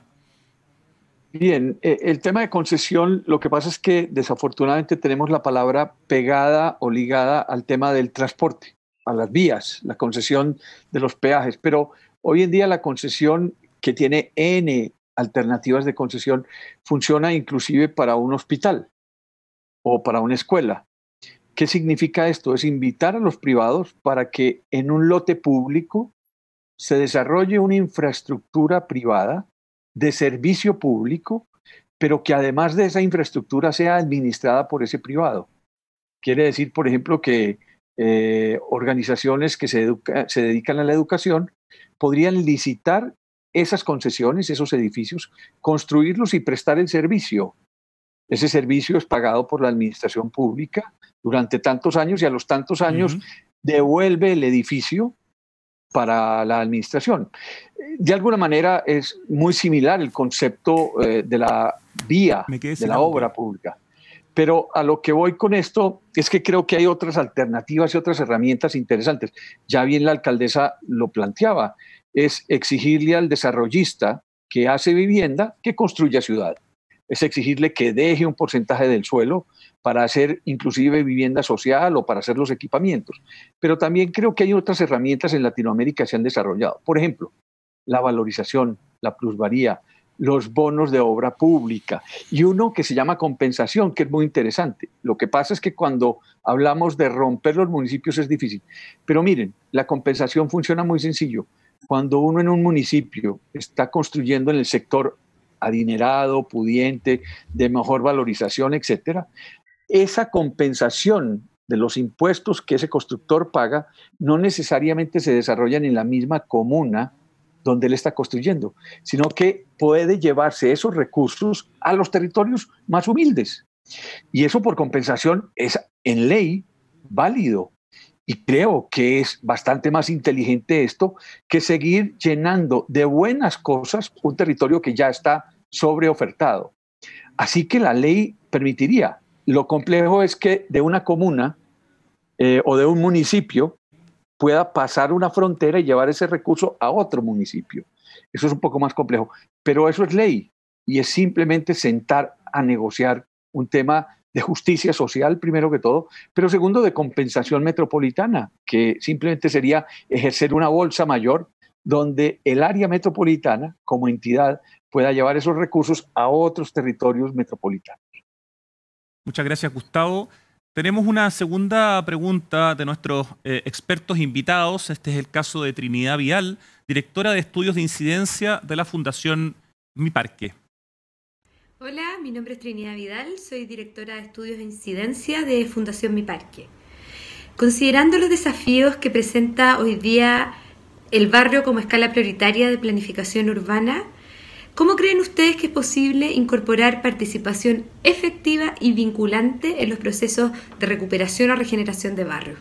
Bien, el tema de concesión, lo que pasa es que desafortunadamente tenemos la palabra pegada o ligada al tema del transporte, a las vías, la concesión de los peajes, pero hoy en día la concesión, que tiene N alternativas de concesión, funciona inclusive para un hospital o para una escuela. ¿Qué significa esto? Es invitar a los privados para que en un lote público se desarrolle una infraestructura privada de servicio público, pero que además de esa infraestructura sea administrada por ese privado. Quiere decir, por ejemplo, que organizaciones que se dedican a la educación podrían licitar esas concesiones, esos edificios, construirlos y prestar el servicio. Ese servicio es pagado por la administración pública durante tantos años y a los tantos años devuelve el edificio para la administración. De alguna manera es muy similar el concepto de la vía, de la obra pública. Pero a lo que voy con esto es que creo que hay otras alternativas y otras herramientas interesantes. Ya bien la alcaldesa lo planteaba, es exigirle al desarrollista que hace vivienda que construya ciudad. Es exigirle que deje un porcentaje del suelo para hacer inclusive vivienda social o para hacer los equipamientos. Pero también creo que hay otras herramientas en Latinoamérica que se han desarrollado. Por ejemplo, la valorización, la plusvalía, los bonos de obra pública y uno que se llama compensación, que es muy interesante. Lo que pasa es que cuando hablamos de romper los municipios es difícil. Pero miren, la compensación funciona muy sencillo. Cuando uno en un municipio está construyendo en el sector adinerado, pudiente, de mejor valorización, etcétera, esa compensación de los impuestos que ese constructor paga no necesariamente se desarrollan en la misma comuna donde él está construyendo, sino que puede llevarse esos recursos a los territorios más humildes. Y eso por compensación es en ley válido. Y creo que es bastante más inteligente esto que seguir llenando de buenas cosas un territorio que ya está sobreofertado. Así que la ley permitiría. Lo complejo es que de una comuna o de un municipio pueda pasar una frontera y llevar ese recurso a otro municipio. Eso es un poco más complejo, pero eso es ley y es simplemente sentar a negociar un tema de justicia social, primero que todo, pero segundo, de compensación metropolitana, que simplemente sería ejercer una bolsa mayor donde el área metropolitana, como entidad, pueda llevar esos recursos a otros territorios metropolitanos. Muchas gracias, Gustavo. Tenemos una segunda pregunta de nuestros expertos invitados. Este es el caso de Trinidad Vial, directora de Estudios de Incidencia de la Fundación Mi Parque. Hola, mi nombre es Trinidad Vidal, soy directora de estudios de incidencia de Fundación Mi Parque. Considerando los desafíos que presenta hoy día el barrio como escala prioritaria de planificación urbana, ¿cómo creen ustedes que es posible incorporar participación efectiva y vinculante en los procesos de recuperación o regeneración de barrios?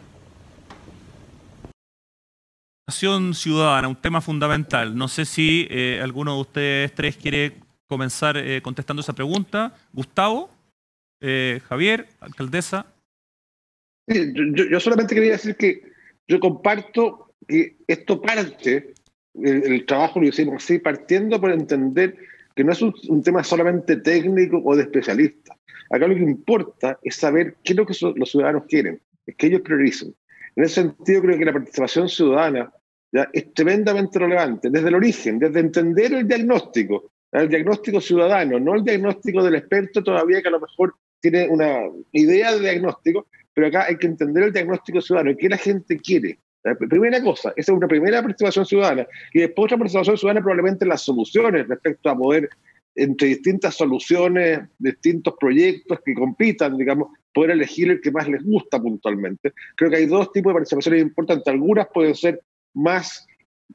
Participación ciudadana, un tema fundamental. No sé si alguno de ustedes tres quiere comenzar contestando esa pregunta. Gustavo, Javier, alcaldesa. Sí, yo solamente quería decir que yo comparto que esto parte, el trabajo lo hicimos así, partiendo por entender que no es un tema solamente técnico o de especialistas. Acá lo que importa es saber qué es lo que los ciudadanos quieren, es que ellos prioricen. En ese sentido, creo que la participación ciudadana ya es tremendamente relevante, desde el origen, desde entender el diagnóstico ciudadano, no el diagnóstico del experto todavía que a lo mejor tiene una idea de diagnóstico, pero acá hay que entender el diagnóstico ciudadano, qué la gente quiere. La primera cosa, esa es una primera participación ciudadana, y después otra participación ciudadana probablemente en las soluciones respecto a poder, entre distintas soluciones, distintos proyectos que compitan, digamos, poder elegir el que más les gusta puntualmente. Creo que hay dos tipos de participaciones importantes, algunas pueden ser más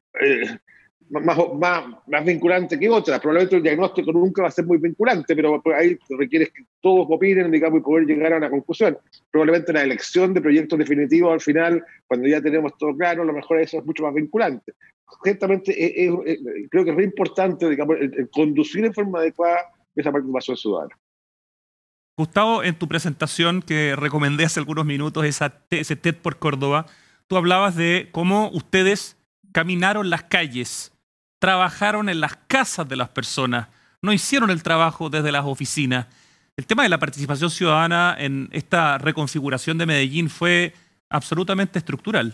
vinculante que otras. Probablemente el diagnóstico nunca va a ser muy vinculante, pero ahí requiere que todos opinen, digamos, y poder llegar a una conclusión. Probablemente la elección de proyectos definitivos al final, cuando ya tenemos todo claro, a lo mejor eso es mucho más vinculante. Ciertamente creo que es muy importante, digamos, el conducir en forma adecuada esa participación ciudadana. Gustavo, en tu presentación que recomendé hace algunos minutos, ese TED por Córdoba, tú hablabas de cómo ustedes caminaron las calles, trabajaron en las casas de las personas, no hicieron el trabajo desde las oficinas. El tema de la participación ciudadana en esta reconfiguración de Medellín fue absolutamente estructural.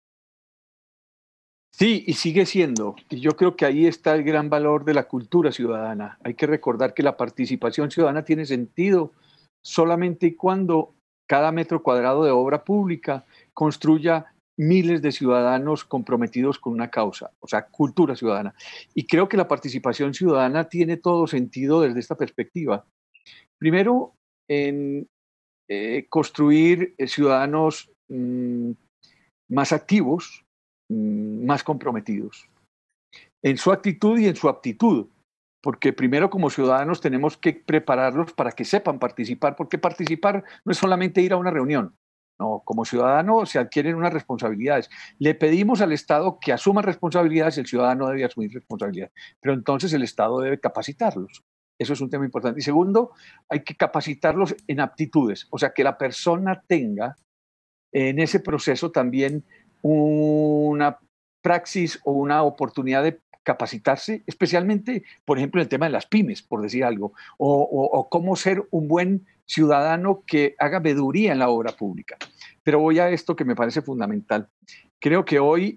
Sí, y sigue siendo. Y yo creo que ahí está el gran valor de la cultura ciudadana. Hay que recordar que la participación ciudadana tiene sentido solamente y cuando cada metro cuadrado de obra pública construya miles de ciudadanos comprometidos con una causa, o sea, cultura ciudadana. Y creo que la participación ciudadana tiene todo sentido desde esta perspectiva. Primero, en construir ciudadanos más activos, más comprometidos, en su actitud y en su aptitud, porque primero como ciudadanos tenemos que prepararlos para que sepan participar, porque participar no es solamente ir a una reunión. No, como ciudadano se adquieren unas responsabilidades. Le pedimos al Estado que asuma responsabilidades, el ciudadano debe asumir responsabilidades, pero entonces el Estado debe capacitarlos. Eso es un tema importante. Y segundo, hay que capacitarlos en aptitudes, o sea, que la persona tenga en ese proceso también una praxis o una oportunidad de capacitarse, especialmente, por ejemplo, en el tema de las pymes, por decir algo, o cómo ser un buen ciudadano que haga veeduría en la obra pública. Pero voy a esto que me parece fundamental. Creo que hoy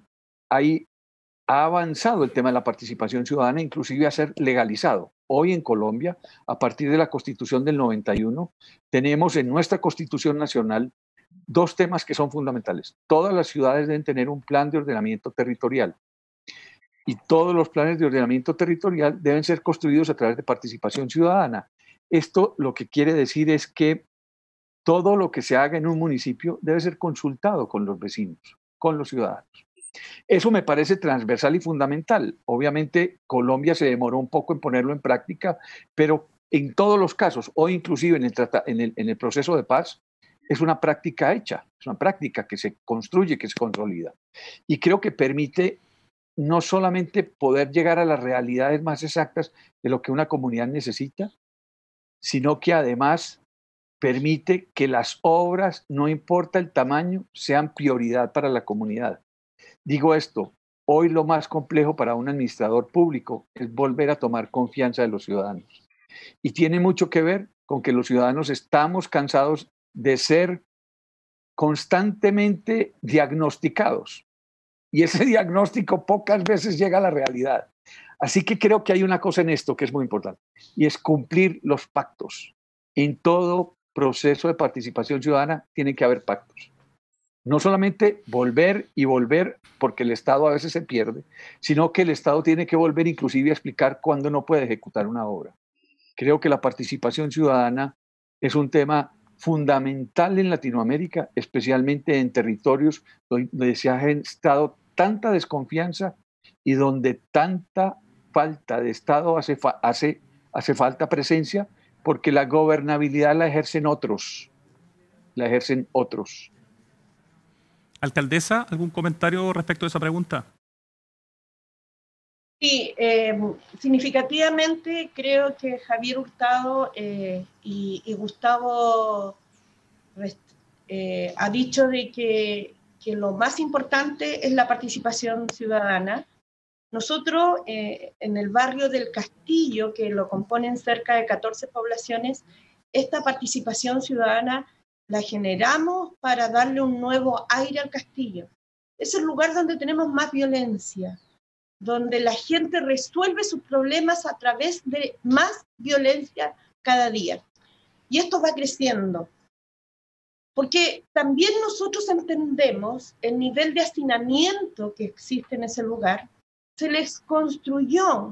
ha avanzado el tema de la participación ciudadana, inclusive a ser legalizado. Hoy en Colombia, a partir de la Constitución del 91, tenemos en nuestra Constitución Nacional dos temas que son fundamentales. Todas las ciudades deben tener un plan de ordenamiento territorial. Y todos los planes de ordenamiento territorial deben ser construidos a través de participación ciudadana. Esto lo que quiere decir es que todo lo que se haga en un municipio debe ser consultado con los vecinos, con los ciudadanos. Eso me parece transversal y fundamental. Obviamente Colombia se demoró un poco en ponerlo en práctica, pero en todos los casos, o inclusive en el proceso de paz, es una práctica hecha, es una práctica que se construye, que se consolida. Y creo que permite no solamente poder llegar a las realidades más exactas de lo que una comunidad necesita, sino que además permite que las obras, no importa el tamaño, sean prioridad para la comunidad. Digo esto, hoy lo más complejo para un administrador público es volver a tomar confianza de los ciudadanos. Y tiene mucho que ver con que los ciudadanos estamos cansados de ser constantemente diagnosticados. Y ese diagnóstico pocas veces llega a la realidad. Así que creo que hay una cosa en esto que es muy importante, y es cumplir los pactos. En todo proceso de participación ciudadana tiene que haber pactos. No solamente volver y volver, porque el Estado a veces se pierde, sino que el Estado tiene que volver inclusive a explicar cuándo no puede ejecutar una obra. Creo que la participación ciudadana es un tema fundamental en Latinoamérica, especialmente en territorios donde se ha gestado tanta desconfianza y donde tanta falta de Estado hace falta presencia, porque la gobernabilidad la ejercen otros. Alcaldesa, ¿algún comentario respecto a esa pregunta? Sí, significativamente creo que Javier Hurtado y Gustavo ha dicho de que lo más importante es la participación ciudadana. Nosotros en el barrio del Castillo, que lo componen cerca de 14 poblaciones, esta participación ciudadana la generamos para darle un nuevo aire al Castillo. Es el lugar donde tenemos más violencia, donde la gente resuelve sus problemas a través de más violencia cada día. Y esto va creciendo. Porque también nosotros entendemos el nivel de hacinamiento que existe en ese lugar. Se les construyó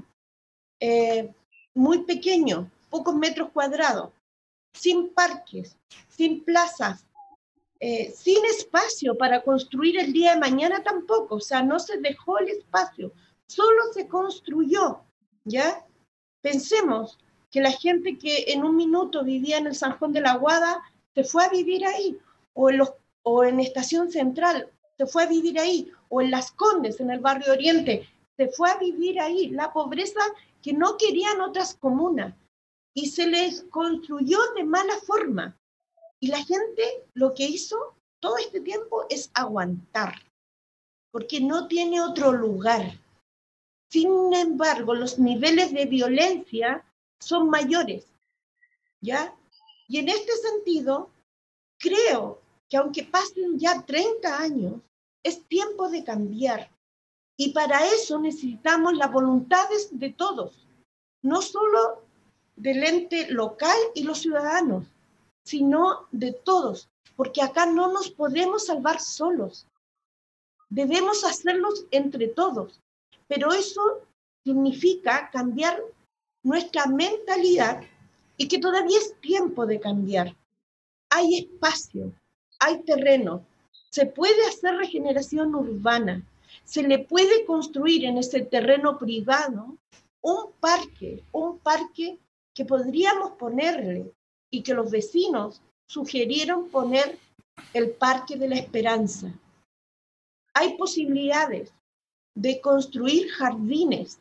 muy pequeño, pocos metros cuadrados, sin parques, sin plazas, sin espacio para construir el día de mañana tampoco. O sea, no se dejó el espacio. Solo se construyó, ¿ya? Pensemos que la gente que en un minuto vivía en el Sanjón de la Aguada se fue a vivir ahí, o en Estación Central se fue a vivir ahí, o en Las Condes, en el barrio Oriente, se fue a vivir ahí. La pobreza que no querían otras comunas, y se les construyó de mala forma. Y la gente lo que hizo todo este tiempo es aguantar, porque no tiene otro lugar. Sin embargo, los niveles de violencia son mayores, ¿ya? Y en este sentido, creo que aunque pasen ya 30 años, es tiempo de cambiar. Y para eso necesitamos las voluntades de todos, no solo del ente local y los ciudadanos, sino de todos, porque acá no nos podemos salvar solos. Debemos hacerlos entre todos. Pero eso significa cambiar nuestra mentalidad y que todavía es tiempo de cambiar. Hay espacio, hay terreno, se puede hacer regeneración urbana, se le puede construir en ese terreno privado un parque que podríamos ponerle y que los vecinos sugirieron poner el Parque de la Esperanza. Hay posibilidades de construir jardines.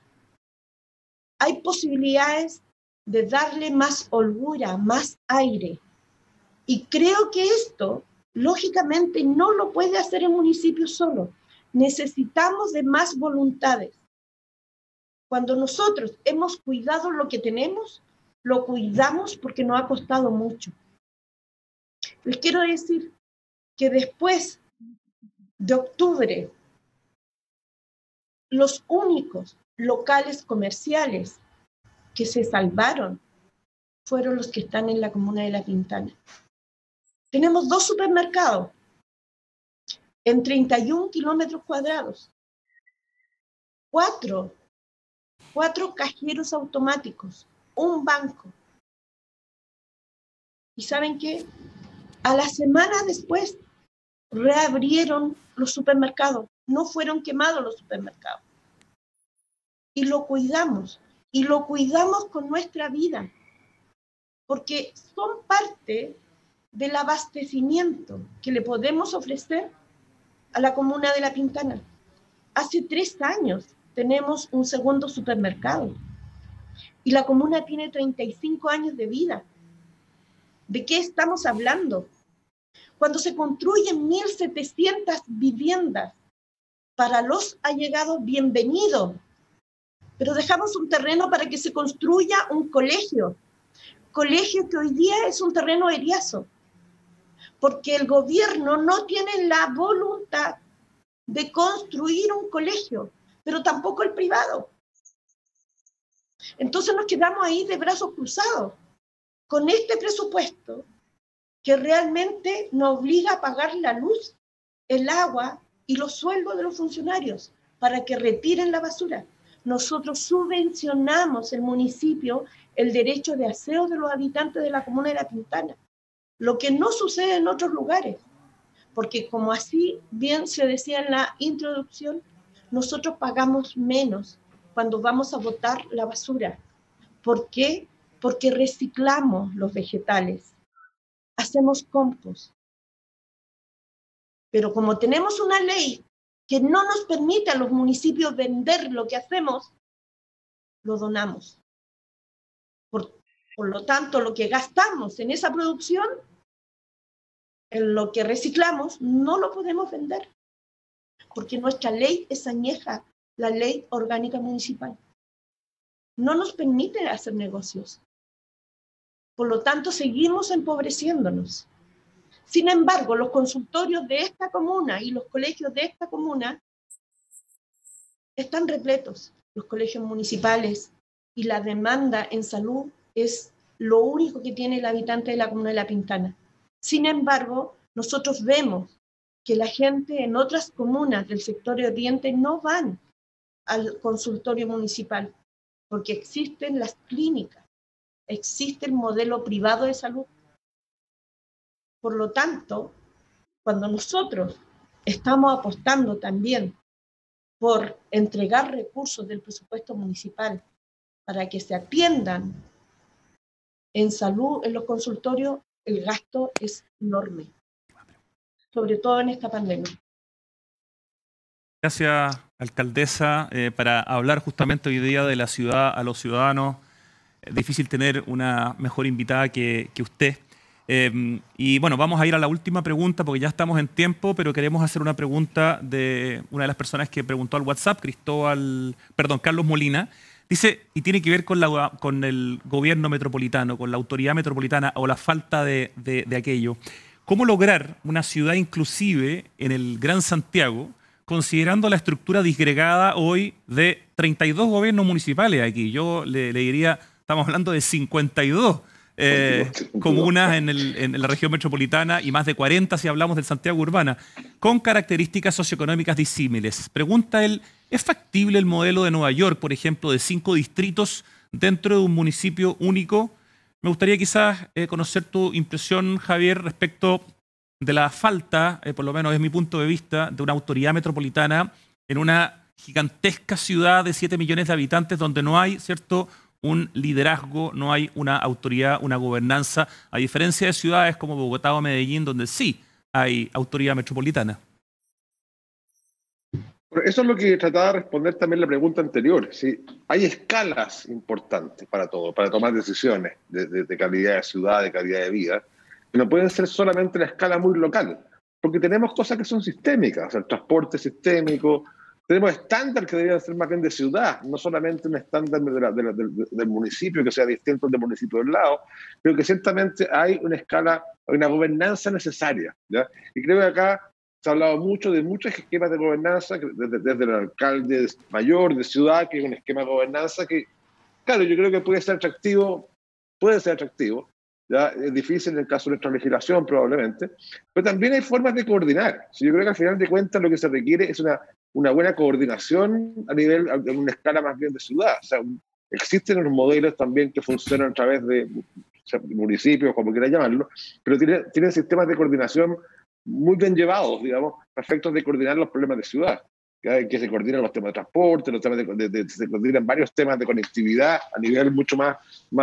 Hay posibilidades de darle más holgura, más aire. Y creo que esto, lógicamente, no lo puede hacer el municipio solo. Necesitamos de más voluntades. Cuando nosotros hemos cuidado lo que tenemos, lo cuidamos porque nos ha costado mucho. Les quiero decir que después de octubre, los únicos locales comerciales que se salvaron fueron los que están en la comuna de La Pintana. Tenemos 2 supermercados en 31 kilómetros cuadrados, 4 cajeros automáticos, un banco. ¿Y saben qué? A la semana después reabrieron los supermercados. No fueron quemados los supermercados. Y lo cuidamos con nuestra vida, porque son parte del abastecimiento que le podemos ofrecer a la comuna de La Pintana. Hace 3 años tenemos un segundo supermercado y la comuna tiene 35 años de vida. ¿De qué estamos hablando? Cuando se construyen 1.700 viviendas para los allegados, bienvenidos, pero dejamos un terreno para que se construya un colegio que hoy día es un terreno eriazo, porque el gobierno no tiene la voluntad de construir un colegio, pero tampoco el privado. Entonces nos quedamos ahí de brazos cruzados, con este presupuesto que realmente nos obliga a pagar la luz, el agua y los sueldos de los funcionarios para que retiren la basura. Nosotros subvencionamos el municipio el derecho de aseo de los habitantes de la comuna de La Pintana, lo que no sucede en otros lugares, porque como así bien se decía en la introducción, nosotros pagamos menos cuando vamos a botar la basura. ¿Por qué? Porque reciclamos los vegetales, hacemos compost. Pero como tenemos una ley que no nos permite a los municipios vender lo que hacemos, lo donamos. Por lo tanto, lo que gastamos en esa producción, en lo que reciclamos, no lo podemos vender, porque nuestra ley es añeja, la ley orgánica municipal. No nos permite hacer negocios. Por lo tanto, seguimos empobreciéndonos. Sin embargo, los consultorios de esta comuna y los colegios de esta comuna están repletos, los colegios municipales, y la demanda en salud es lo único que tiene el habitante de la comuna de La Pintana. Sin embargo, nosotros vemos que la gente en otras comunas del sector oriente no van al consultorio municipal, porque existen las clínicas, existe el modelo privado de salud. Por lo tanto, cuando nosotros estamos apostando también por entregar recursos del presupuesto municipal para que se atiendan en salud en los consultorios, el gasto es enorme, sobre todo en esta pandemia. Gracias, alcaldesa, para hablar justamente hoy día de la ciudad a los ciudadanos. Es difícil tener una mejor invitada que usted. Y bueno, vamos a ir a la última pregunta porque ya estamos en tiempo, pero queremos hacer una pregunta de una de las personas que preguntó al WhatsApp, Carlos Molina. Dice, y tiene que ver con el gobierno metropolitano, con la autoridad metropolitana o la falta de aquello. ¿Cómo lograr una ciudad inclusive en el Gran Santiago, considerando la estructura disgregada hoy de 32 gobiernos municipales aquí? Yo le diría, estamos hablando de 52 comunas en la región metropolitana y más de 40 si hablamos del Santiago urbana, con características socioeconómicas disímiles. Pregunta él, ¿es factible el modelo de Nueva York, por ejemplo, de 5 distritos dentro de un municipio único? Me gustaría quizás conocer tu impresión, Javier, respecto de la falta, por lo menos desde mi punto de vista, de una autoridad metropolitana en una gigantesca ciudad de 7 millones de habitantes donde no hay, ¿cierto?, un liderazgo, no hay una autoridad, una gobernanza, a diferencia de ciudades como Bogotá o Medellín, donde sí hay autoridad metropolitana. Eso es lo que trataba de responder también la pregunta anterior. ¿Sí? Hay escalas importantes para todo, para tomar decisiones de calidad de ciudad, de calidad de vida, que no pueden ser solamente una escala muy local, porque tenemos cosas que son sistémicas, o sea, el transporte sistémico. Tenemos estándares que deberían ser más bien de ciudad, no solamente un estándar del municipio que sea distinto del municipio del lado, pero que ciertamente hay una escala, una gobernanza necesaria, ¿ya? Y creo que acá se ha hablado mucho de muchos esquemas de gobernanza, desde el alcalde mayor de ciudad, que es un esquema de gobernanza que, claro, yo creo que puede ser atractivo, ¿ya? Es difícil en el caso de nuestra legislación probablemente, pero también hay formas de coordinar. Yo creo que al final de cuentas lo que se requiere es una buena coordinación a una escala más bien de ciudad. O sea, existen unos modelos también que funcionan a través de municipios, como quiera llamarlo, pero tienen sistemas de coordinación muy bien llevados, digamos, perfectos de coordinar los problemas de ciudad. Que se coordinan los temas de transporte, los temas se coordinan varios temas de conectividad a nivel mucho más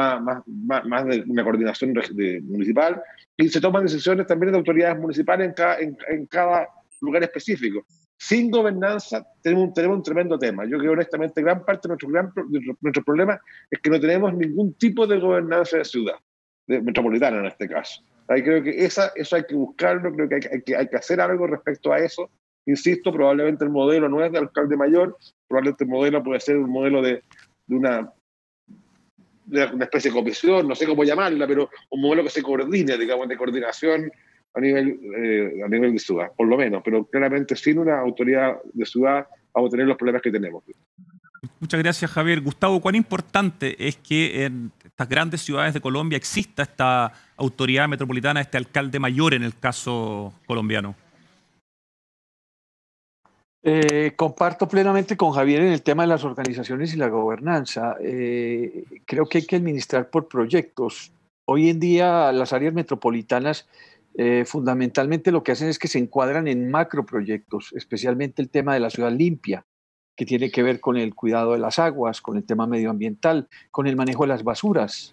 de una coordinación municipal, y se toman decisiones también de autoridades municipales en cada lugar específico. Sin gobernanza tenemos un tremendo tema. Yo creo honestamente gran parte de nuestro problema es que no tenemos ningún tipo de gobernanza de ciudad, metropolitana en este caso. Ahí creo que eso hay que buscarlo, creo que hay que hacer algo respecto a eso. Insisto, probablemente el modelo no es de alcalde mayor, probablemente el modelo puede ser un modelo de una especie de comisión, no sé cómo llamarla, pero un modelo que se coordine, digamos, de coordinación a nivel de ciudad, por lo menos, pero claramente sin una autoridad de ciudad vamos a tener los problemas que tenemos. Muchas gracias, Javier. Gustavo, ¿cuán importante es que en estas grandes ciudades de Colombia exista esta autoridad metropolitana, este alcalde mayor en el caso colombiano? Comparto plenamente con Javier en el tema de las organizaciones y la gobernanza. Creo que hay que administrar por proyectos. Hoy en día las áreas metropolitanas fundamentalmente lo que hacen es que se encuadran en macroproyectos, especialmente el tema de la ciudad limpia, que tiene que ver con el cuidado de las aguas, con el tema medioambiental, con el manejo de las basuras,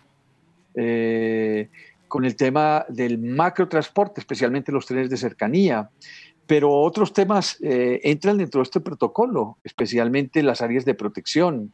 con el tema del macrotransporte, especialmente los trenes de cercanía. Pero otros temas entran dentro de este protocolo, especialmente las áreas de protección,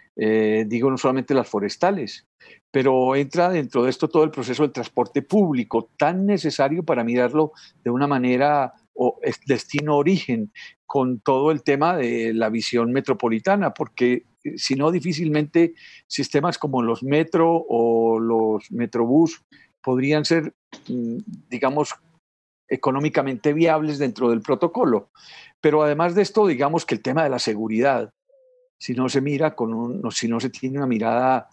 digo no solamente las forestales, pero entra dentro de esto todo el proceso del transporte público, tan necesario para mirarlo de una manera destino-origen, con todo el tema de la visión metropolitana, porque si no, difícilmente sistemas como los metro o los metrobús podrían ser, digamos, económicamente viables dentro del protocolo. Pero además de esto, digamos que el tema de la seguridad, si no se mira si no se tiene una mirada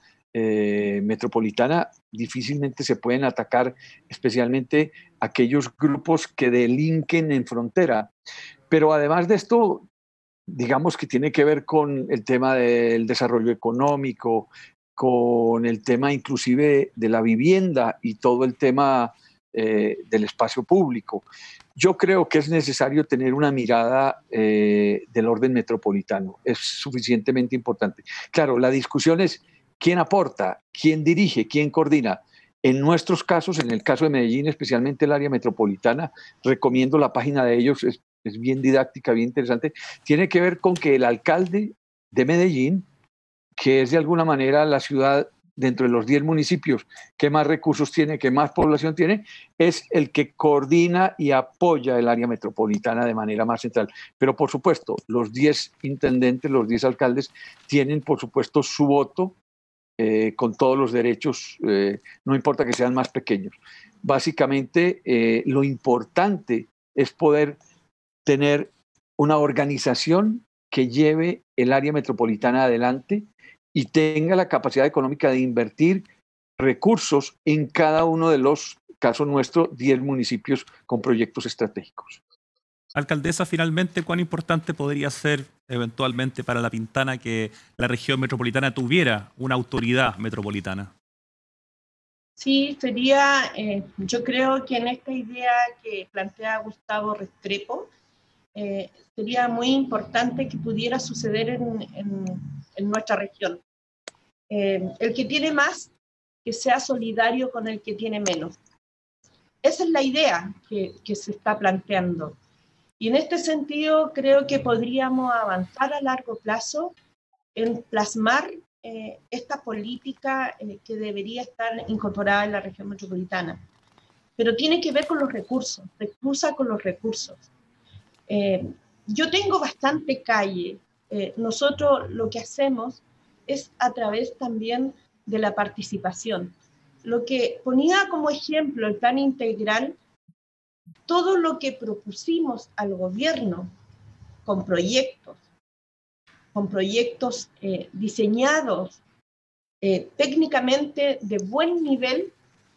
metropolitana, difícilmente se pueden atacar especialmente aquellos grupos que delinquen en frontera. Pero además de esto, digamos que tiene que ver con el tema del desarrollo económico, con el tema inclusive de la vivienda y todo el tema del espacio público. Yo creo que es necesario tener una mirada del orden metropolitano. Es suficientemente importante. Claro, la discusión es quién aporta, quién dirige, quién coordina. En nuestros casos, en el caso de Medellín, especialmente el área metropolitana, recomiendo la página de ellos, es bien didáctica, bien interesante. Tiene que ver con que el alcalde de Medellín, que es de alguna manera la ciudad dentro de los 10 municipios que más recursos tiene, que más población tiene, es el que coordina y apoya el área metropolitana de manera más central. Pero por supuesto, los 10 intendentes, los 10 alcaldes tienen por supuesto su voto con todos los derechos, no importa que sean más pequeños. Básicamente, lo importante es poder tener una organización que lleve el área metropolitana adelante y tenga la capacidad económica de invertir recursos en cada uno de los, caso nuestro, 10 municipios con proyectos estratégicos. Alcaldesa, finalmente, ¿cuán importante podría ser eventualmente para La Pintana que la región metropolitana tuviera una autoridad metropolitana? Sí, sería, yo creo que en esta idea que plantea Gustavo Restrepo, sería muy importante que pudiera suceder en nuestra región. El que tiene más, que sea solidario con el que tiene menos. Esa es la idea que se está planteando. Y en este sentido creo que podríamos avanzar a largo plazo en plasmar esta política que debería estar incorporada en la región metropolitana. Pero tiene que ver con los recursos, se cruza con los recursos. Yo tengo bastante calle. Nosotros lo que hacemos es a través también de la participación. Lo que ponía como ejemplo el plan integral, todo lo que propusimos al gobierno con proyectos diseñados técnicamente de buen nivel,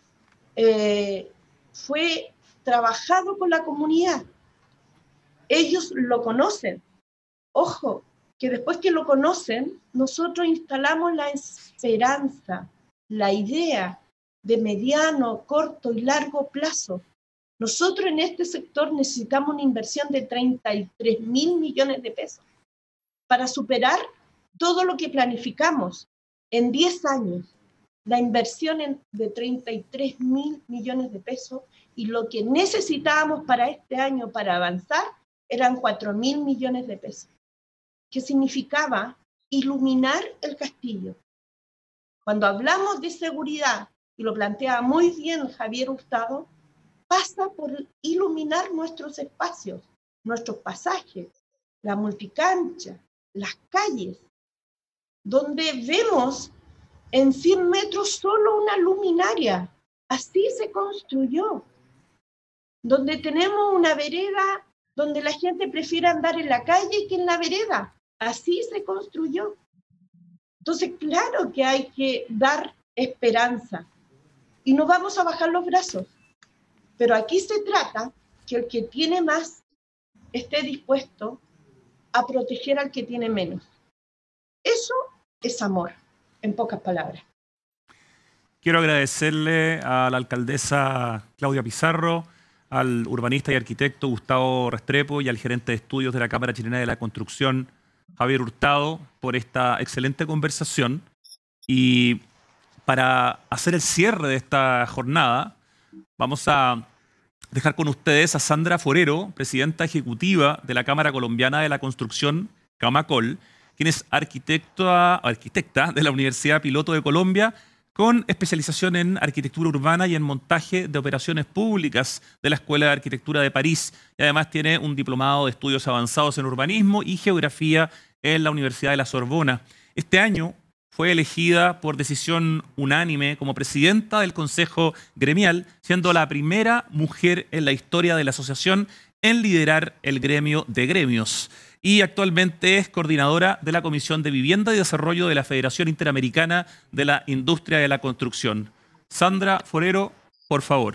fue trabajado con la comunidad. Ellos lo conocen. Ojo, que después que lo conocen, nosotros instalamos la esperanza, la idea de mediano, corto y largo plazo. Nosotros en este sector necesitamos una inversión de 33.000 millones de pesos para superar todo lo que planificamos en 10 años. La inversión de 33.000 millones de pesos y lo que necesitábamos para este año para avanzar eran 4.000 millones de pesos, que significaba iluminar el castillo. Cuando hablamos de seguridad, y lo plantea muy bien Javier Hurtado, pasa por iluminar nuestros espacios, nuestros pasajes, la multicancha, las calles, donde vemos en 100 metros solo una luminaria. Así se construyó. Donde tenemos una vereda donde la gente prefiere andar en la calle que en la vereda. Así se construyó. Entonces, claro que hay que dar esperanza y no vamos a bajar los brazos. Pero aquí se trata que el que tiene más esté dispuesto a proteger al que tiene menos. Eso es amor, en pocas palabras. Quiero agradecerle a la alcaldesa Claudia Pizarro, al urbanista y arquitecto Gustavo Restrepo y al gerente de estudios de la Cámara Chilena de la Construcción, Javier Hurtado, por esta excelente conversación. Y para hacer el cierre de esta jornada, vamos a dejar con ustedes a Sandra Forero, presidenta ejecutiva de la Cámara Colombiana de la Construcción, Camacol, quien es arquitecta de la Universidad Piloto de Colombia, con especialización en arquitectura urbana y en montaje de operaciones públicas de la Escuela de Arquitectura de París. Y además tiene un diplomado de estudios avanzados en urbanismo y geografía en la Universidad de la Sorbona. Este año fue elegida por decisión unánime como presidenta del Consejo Gremial, siendo la primera mujer en la historia de la asociación en liderar el gremio de gremios. Y actualmente es coordinadora de la Comisión de Vivienda y Desarrollo de la Federación Interamericana de la Industria de la Construcción. Sandra Forero, por favor.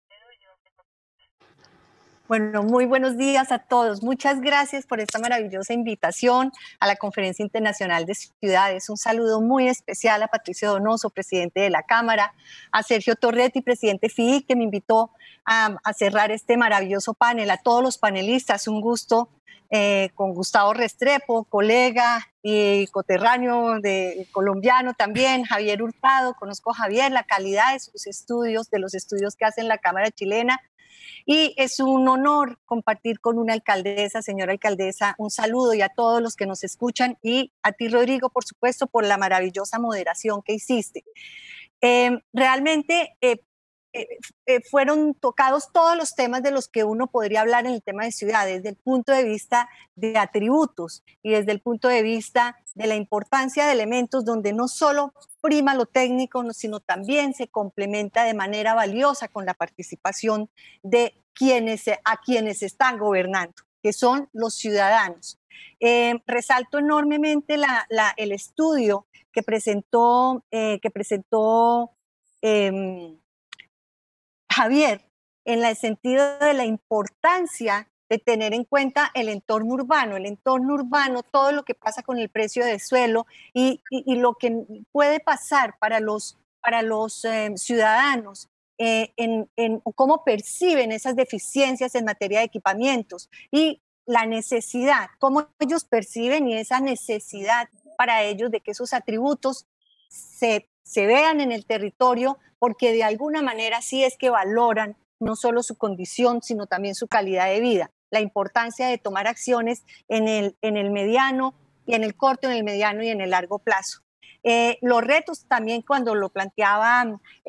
Bueno, muy buenos días a todos. Muchas gracias por esta maravillosa invitación a la Conferencia Internacional de Ciudades. Un saludo muy especial a Patricio Donoso, presidente de la Cámara, a Sergio Torretti, presidente FIIC, que me invitó a cerrar este maravilloso panel, a todos los panelistas. Un gusto con Gustavo Restrepo, colega y coterráneo colombiano también, Javier Hurtado. Conozco a Javier, la calidad de sus estudios, de los estudios que hace en la Cámara chilena. Y es un honor compartir con una alcaldesa, señora alcaldesa, un saludo y a todos los que nos escuchan y a ti, Rodrigo, por supuesto, por la maravillosa moderación que hiciste. Realmente fueron tocados todos los temas de los que uno podría hablar en el tema de ciudades, desde el punto de vista de atributos y desde el punto de vista de la importancia de elementos donde no solo prima lo técnico, sino también se complementa de manera valiosa con la participación de a quienes están gobernando, que son los ciudadanos. Resalto enormemente el estudio que presentó Javier, en el sentido de la importancia de tener en cuenta el entorno urbano, todo lo que pasa con el precio del suelo y lo que puede pasar para los ciudadanos en cómo perciben esas deficiencias en materia de equipamientos y la necesidad, cómo ellos perciben y esa necesidad para ellos de que esos atributos se vean en el territorio, porque de alguna manera sí es que valoran no solo su condición, sino también su calidad de vida. La importancia de tomar acciones en el mediano y en el corto, en el mediano y en el largo plazo. Los retos también cuando lo planteaba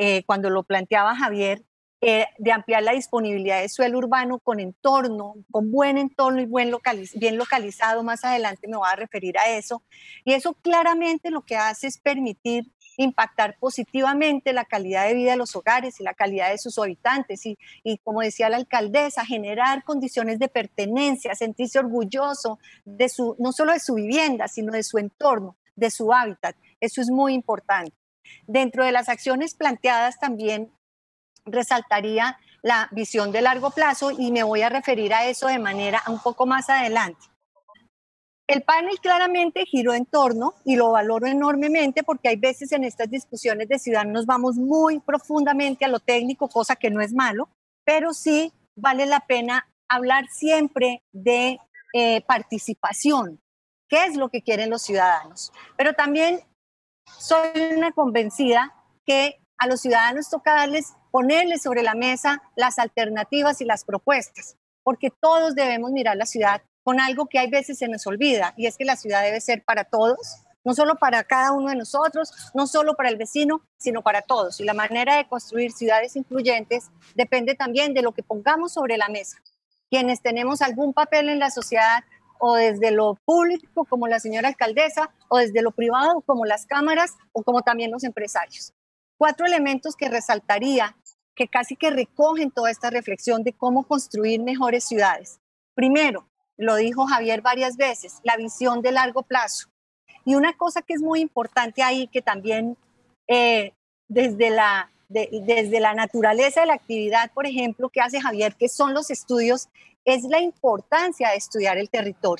Javier, de ampliar la disponibilidad de suelo urbano con buen entorno y bien localizado. Más adelante me voy a referir a eso. Y eso claramente lo que hace es permitir impactar positivamente la calidad de vida de los hogares y la calidad de sus habitantes y como decía la alcaldesa, generar condiciones de pertenencia, sentirse orgulloso no solo de su vivienda, sino de su entorno, de su hábitat. Eso es muy importante. Dentro de las acciones planteadas también resaltaría la visión de largo plazo y me voy a referir a eso de manera un poco más adelante. El panel claramente giró en torno, y lo valoro enormemente porque hay veces en estas discusiones de ciudad nos vamos muy profundamente a lo técnico, cosa que no es malo, pero sí vale la pena hablar siempre de participación, qué es lo que quieren los ciudadanos. Pero también soy una convencida que a los ciudadanos toca ponerles sobre la mesa las alternativas y las propuestas, porque todos debemos mirar la ciudad con algo que hay veces se nos olvida, y es que la ciudad debe ser para todos, no solo para cada uno de nosotros, no solo para el vecino, sino para todos. Y la manera de construir ciudades incluyentes depende también de lo que pongamos sobre la mesa. Quienes tenemos algún papel en la sociedad, o desde lo público, como la señora alcaldesa, o desde lo privado, como las cámaras, o como también los empresarios. 4 elementos que resaltaría, que casi que recogen toda esta reflexión de cómo construir mejores ciudades. Primero, lo dijo Javier varias veces, la visión de largo plazo. Y una cosa que es muy importante ahí, que también desde la naturaleza de la actividad, por ejemplo, que hace Javier, que son los estudios, es la importancia de estudiar el territorio.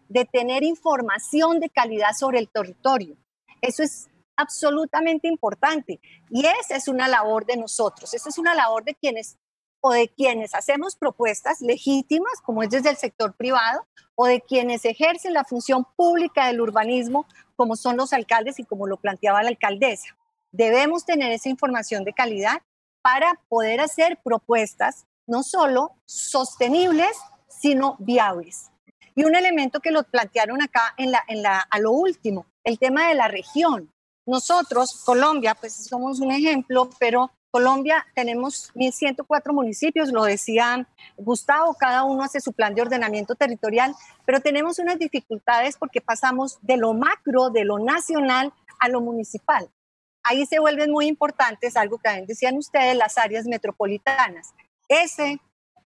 de tener información de calidad sobre el territorio. Eso es absolutamente importante y esa es una labor de nosotros, esa es una labor de quienes hacemos propuestas legítimas, como es desde el sector privado, o de quienes ejercen la función pública del urbanismo, como son los alcaldes y como lo planteaba la alcaldesa. Debemos tener esa información de calidad para poder hacer propuestas no solo sostenibles, sino viables. Y un elemento que lo plantearon acá a lo último, el tema de la región. Nosotros, Colombia, pues somos un ejemplo, pero Colombia tenemos 1.104 municipios, lo decía Gustavo, cada uno hace su plan de ordenamiento territorial, pero tenemos unas dificultades porque pasamos de lo macro, de lo nacional, a lo municipal. Ahí se vuelven muy importantes, algo que también decían ustedes, las áreas metropolitanas. Ese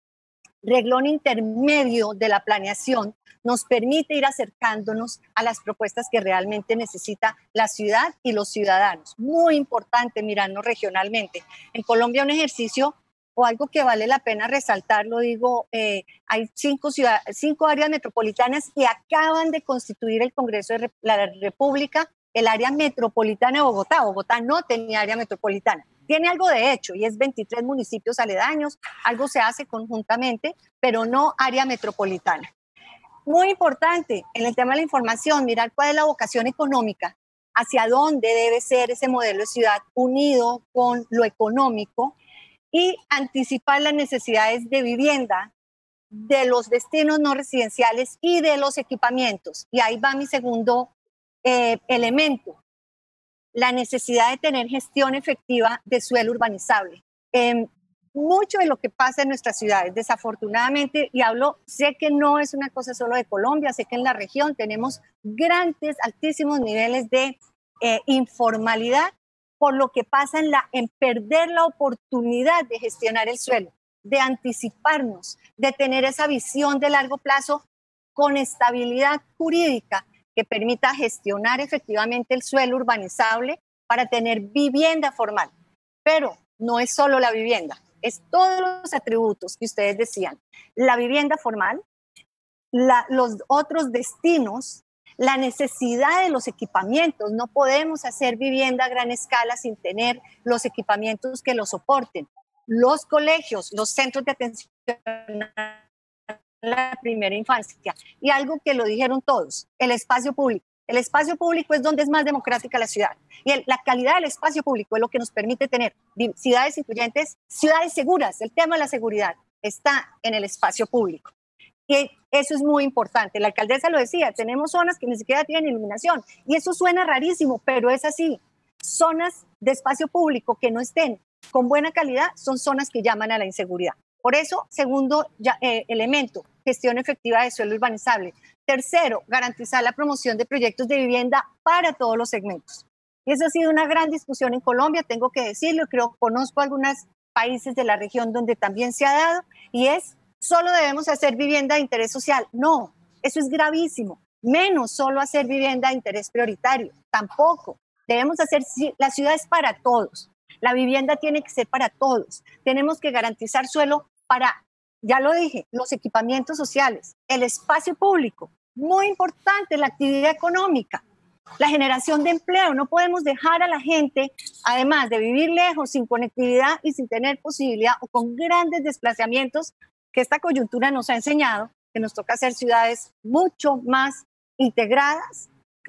reglón intermedio de la planeación nos permite ir acercándonos a las propuestas que realmente necesita la ciudad y los ciudadanos. Muy importante mirarnos regionalmente. En Colombia un ejercicio o algo que vale la pena resaltar, lo digo, hay 5 áreas metropolitanas y acaban de constituir el Congreso de la República el área metropolitana de Bogotá. Bogotá no tenía área metropolitana. Tiene algo de hecho y es 23 municipios aledaños, algo se hace conjuntamente, pero no área metropolitana. Muy importante en el tema de la información, mirar cuál es la vocación económica, hacia dónde debe ser ese modelo de ciudad unido con lo económico y anticipar las necesidades de vivienda, de los destinos no residenciales y de los equipamientos. Y ahí va mi segundo elemento, la necesidad de tener gestión efectiva de suelo urbanizable. Mucho de lo que pasa en nuestras ciudades, desafortunadamente, y sé que no es una cosa solo de Colombia, sé que en la región tenemos altísimos niveles de informalidad por lo que pasa en perder la oportunidad de gestionar el suelo, de anticiparnos, de tener esa visión de largo plazo con estabilidad jurídica que permita gestionar efectivamente el suelo urbanizable para tener vivienda formal. Pero no es solo la vivienda, es todos los atributos que ustedes decían. La vivienda formal, los otros destinos, la necesidad de los equipamientos. No podemos hacer vivienda a gran escala sin tener los equipamientos que lo soporten. Los colegios, los centros de atención a la primera infancia. Y algo que lo dijeron todos, el espacio público. El espacio público es donde es más democrática la ciudad. Y la calidad del espacio público es lo que nos permite tener ciudades incluyentes, ciudades seguras. El tema de la seguridad está en el espacio público. Y eso es muy importante. La alcaldesa lo decía, tenemos zonas que ni siquiera tienen iluminación. Y eso suena rarísimo, pero es así. Zonas de espacio público que no estén con buena calidad son zonas que llaman a la inseguridad. Por eso, segundo elemento, gestión efectiva de suelo urbanizable. Tercero, garantizar la promoción de proyectos de vivienda para todos los segmentos. Y eso ha sido una gran discusión en Colombia, tengo que decirlo, conozco algunos países de la región donde también se ha dado, y es, solo debemos hacer vivienda de interés social. No, eso es gravísimo. Menos solo hacer vivienda de interés prioritario, tampoco. Debemos hacer, la ciudad es para todos, la vivienda tiene que ser para todos. Tenemos que garantizar suelo para, ya lo dije, los equipamientos sociales, el espacio público, muy importante, la actividad económica, la generación de empleo. No podemos dejar a la gente, además de vivir lejos, sin conectividad y sin tener posibilidad o con grandes desplazamientos, que esta coyuntura nos ha enseñado que nos toca hacer ciudades mucho más integradas,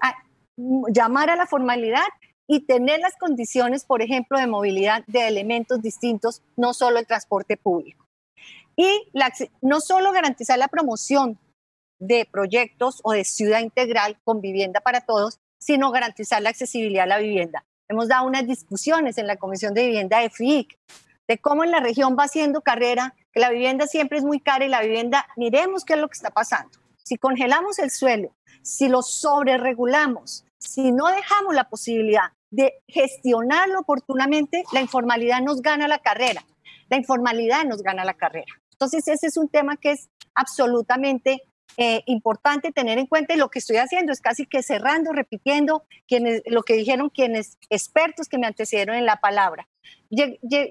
llamar a la formalidad y tener las condiciones, por ejemplo, de movilidad de elementos distintos, no solo el transporte público. Y no solo garantizar la promoción de proyectos o de ciudad integral con vivienda para todos, sino garantizar la accesibilidad a la vivienda. Hemos dado unas discusiones en la Comisión de Vivienda de FIIC de cómo en la región va haciendo carrera, que la vivienda siempre es muy cara y la vivienda, miremos qué es lo que está pasando. Si congelamos el suelo, si lo sobreregulamos, si no dejamos la posibilidad de gestionarlo oportunamente, la informalidad nos gana la carrera. La informalidad nos gana la carrera. Entonces ese es un tema que es absolutamente importante tener en cuenta, y lo que estoy haciendo es casi que cerrando, repitiendo lo que dijeron quienes expertos que me antecedieron en la palabra.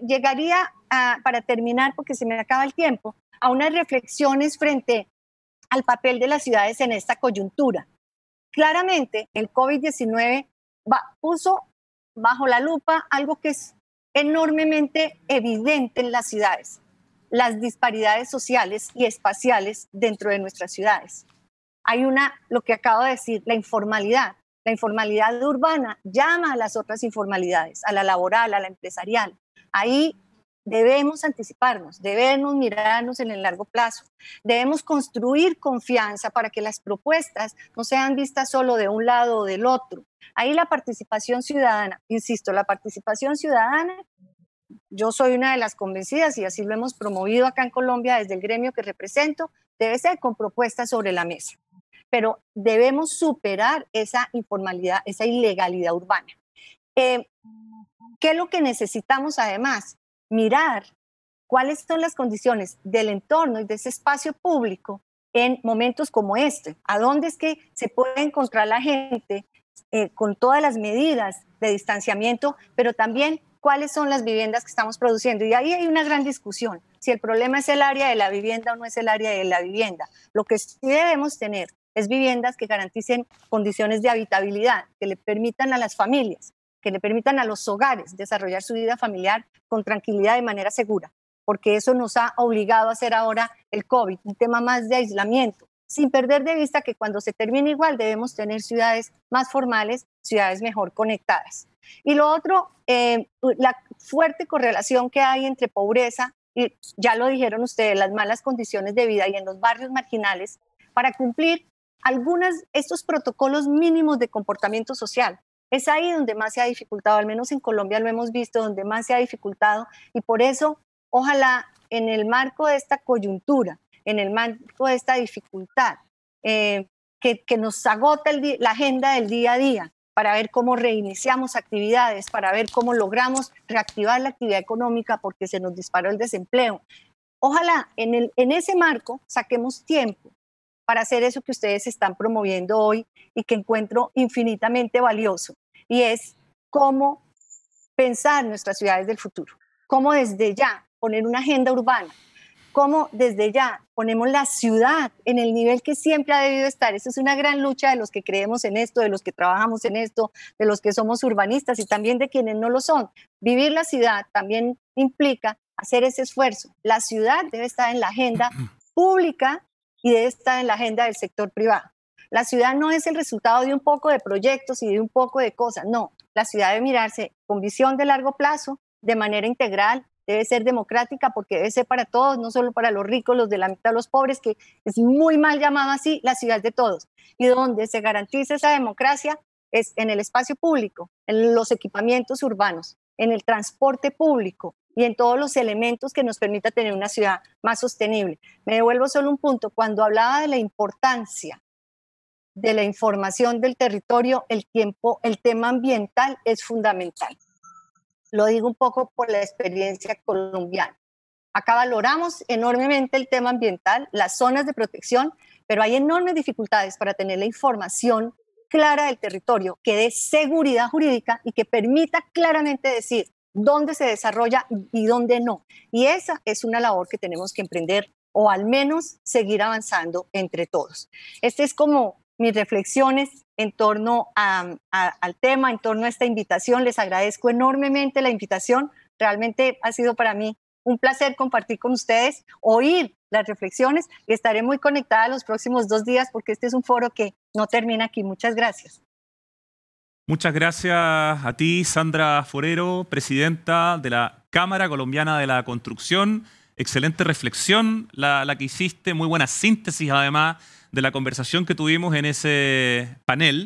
Llegaría para terminar, porque se me acaba el tiempo, a unas reflexiones frente al papel de las ciudades en esta coyuntura. Claramente, el COVID-19 puso bajo la lupa algo que es enormemente evidente en las ciudades, las disparidades sociales y espaciales dentro de nuestras ciudades. Hay lo que acabo de decir, la informalidad. La informalidad urbana llama a las otras informalidades, a la laboral, a la empresarial. Ahí debemos anticiparnos, debemos mirarnos en el largo plazo, debemos construir confianza para que las propuestas no sean vistas solo de un lado o del otro. Ahí la participación ciudadana, insisto, la participación ciudadana, yo soy una de las convencidas y así lo hemos promovido acá en Colombia desde el gremio que represento, debe ser con propuestas sobre la mesa. Pero debemos superar esa informalidad, esa ilegalidad urbana. ¿Qué es lo que necesitamos además? Mirar cuáles son las condiciones del entorno y de ese espacio público en momentos como este. ¿A dónde es que se puede encontrar la gente con todas las medidas de distanciamiento, pero también cuáles son las viviendas que estamos produciendo? Y ahí hay una gran discusión, si el problema es el área de la vivienda o no es el área de la vivienda. Lo que sí debemos tener es viviendas que garanticen condiciones de habitabilidad, que le permitan a las familias, que le permitan a los hogares desarrollar su vida familiar con tranquilidad de manera segura, porque eso nos ha obligado a hacer ahora el COVID, un tema más de aislamiento, sin perder de vista que cuando se termine igual debemos tener ciudades más formales, ciudades mejor conectadas. Y lo otro, la fuerte correlación que hay entre pobreza, y ya lo dijeron ustedes, las malas condiciones de vida y en los barrios marginales, para cumplir estos protocolos mínimos de comportamiento social. Es ahí donde más se ha dificultado, al menos en Colombia lo hemos visto, donde más se ha dificultado, y por eso, ojalá en el marco de esta coyuntura, en el marco de esta dificultad, que nos agota la agenda del día a día, para ver cómo reiniciamos actividades, para ver cómo logramos reactivar la actividad económica porque se nos disparó el desempleo. Ojalá en ese marco saquemos tiempo para hacer eso que ustedes están promoviendo hoy y que encuentro infinitamente valioso, y es cómo pensar nuestras ciudades del futuro, cómo desde ya poner una agenda urbana, cómo desde ya ponemos la ciudad en el nivel que siempre ha debido estar. Esa es una gran lucha de los que creemos en esto, de los que trabajamos en esto, de los que somos urbanistas y también de quienes no lo son. Vivir la ciudad también implica hacer ese esfuerzo. La ciudad debe estar en la agenda pública y debe estar en la agenda del sector privado. La ciudad no es el resultado de un poco de proyectos y de un poco de cosas, no. La ciudad debe mirarse con visión de largo plazo, de manera integral, debe ser democrática porque debe ser para todos, no solo para los ricos, los de la mitad, los pobres, que es muy mal llamado así, la ciudad de todos. Y donde se garantiza esa democracia es en el espacio público, en los equipamientos urbanos, en el transporte público y en todos los elementos que nos permita tener una ciudad más sostenible. Me devuelvo solo un punto. Cuando hablaba de la importancia de la información del territorio, el tema ambiental es fundamental. Lo digo un poco por la experiencia colombiana. Acá valoramos enormemente el tema ambiental, las zonas de protección, pero hay enormes dificultades para tener la información clara del territorio, que dé seguridad jurídica y que permita claramente decir dónde se desarrolla y dónde no. Y esa es una labor que tenemos que emprender o al menos seguir avanzando entre todos. Este es como mis reflexiones en torno al tema, en torno a esta invitación. Les agradezco enormemente la invitación. Realmente ha sido para mí un placer compartir con ustedes, oír las reflexiones, y estaré muy conectada los próximos 2 días porque este es un foro que no termina aquí. Muchas gracias. Muchas gracias a ti, Sandra Forero, presidenta de la Cámara Colombiana de la Construcción. Excelente reflexión la que hiciste, muy buena síntesis además de la conversación que tuvimos en ese panel.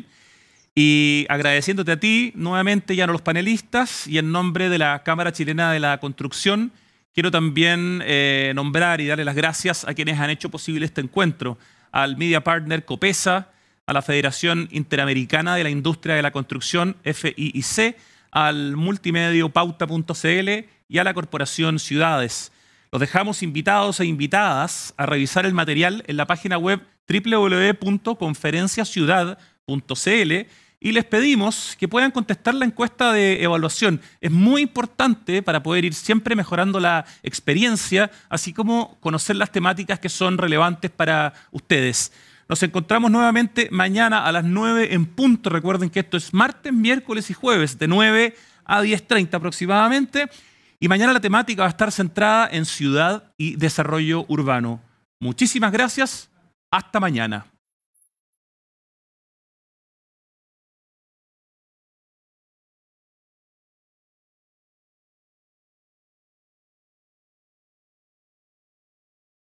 Y agradeciéndote a ti nuevamente y a los panelistas, y en nombre de la Cámara Chilena de la Construcción, quiero también nombrar y darle las gracias a quienes han hecho posible este encuentro, al Media Partner Copesa, a la Federación Interamericana de la Industria de la Construcción, FIIC, al multimedio Pauta.cl y a la Corporación Ciudades. Los dejamos invitados e invitadas a revisar el material en la página web www.conferenciaciudad.cl y les pedimos que puedan contestar la encuesta de evaluación. Es muy importante para poder ir siempre mejorando la experiencia, así como conocer las temáticas que son relevantes para ustedes. Nos encontramos nuevamente mañana a las 9 en punto. Recuerden que esto es martes, miércoles y jueves, de 9 a 10:30 aproximadamente. Y mañana la temática va a estar centrada en ciudad y desarrollo urbano. Muchísimas gracias. Hasta mañana.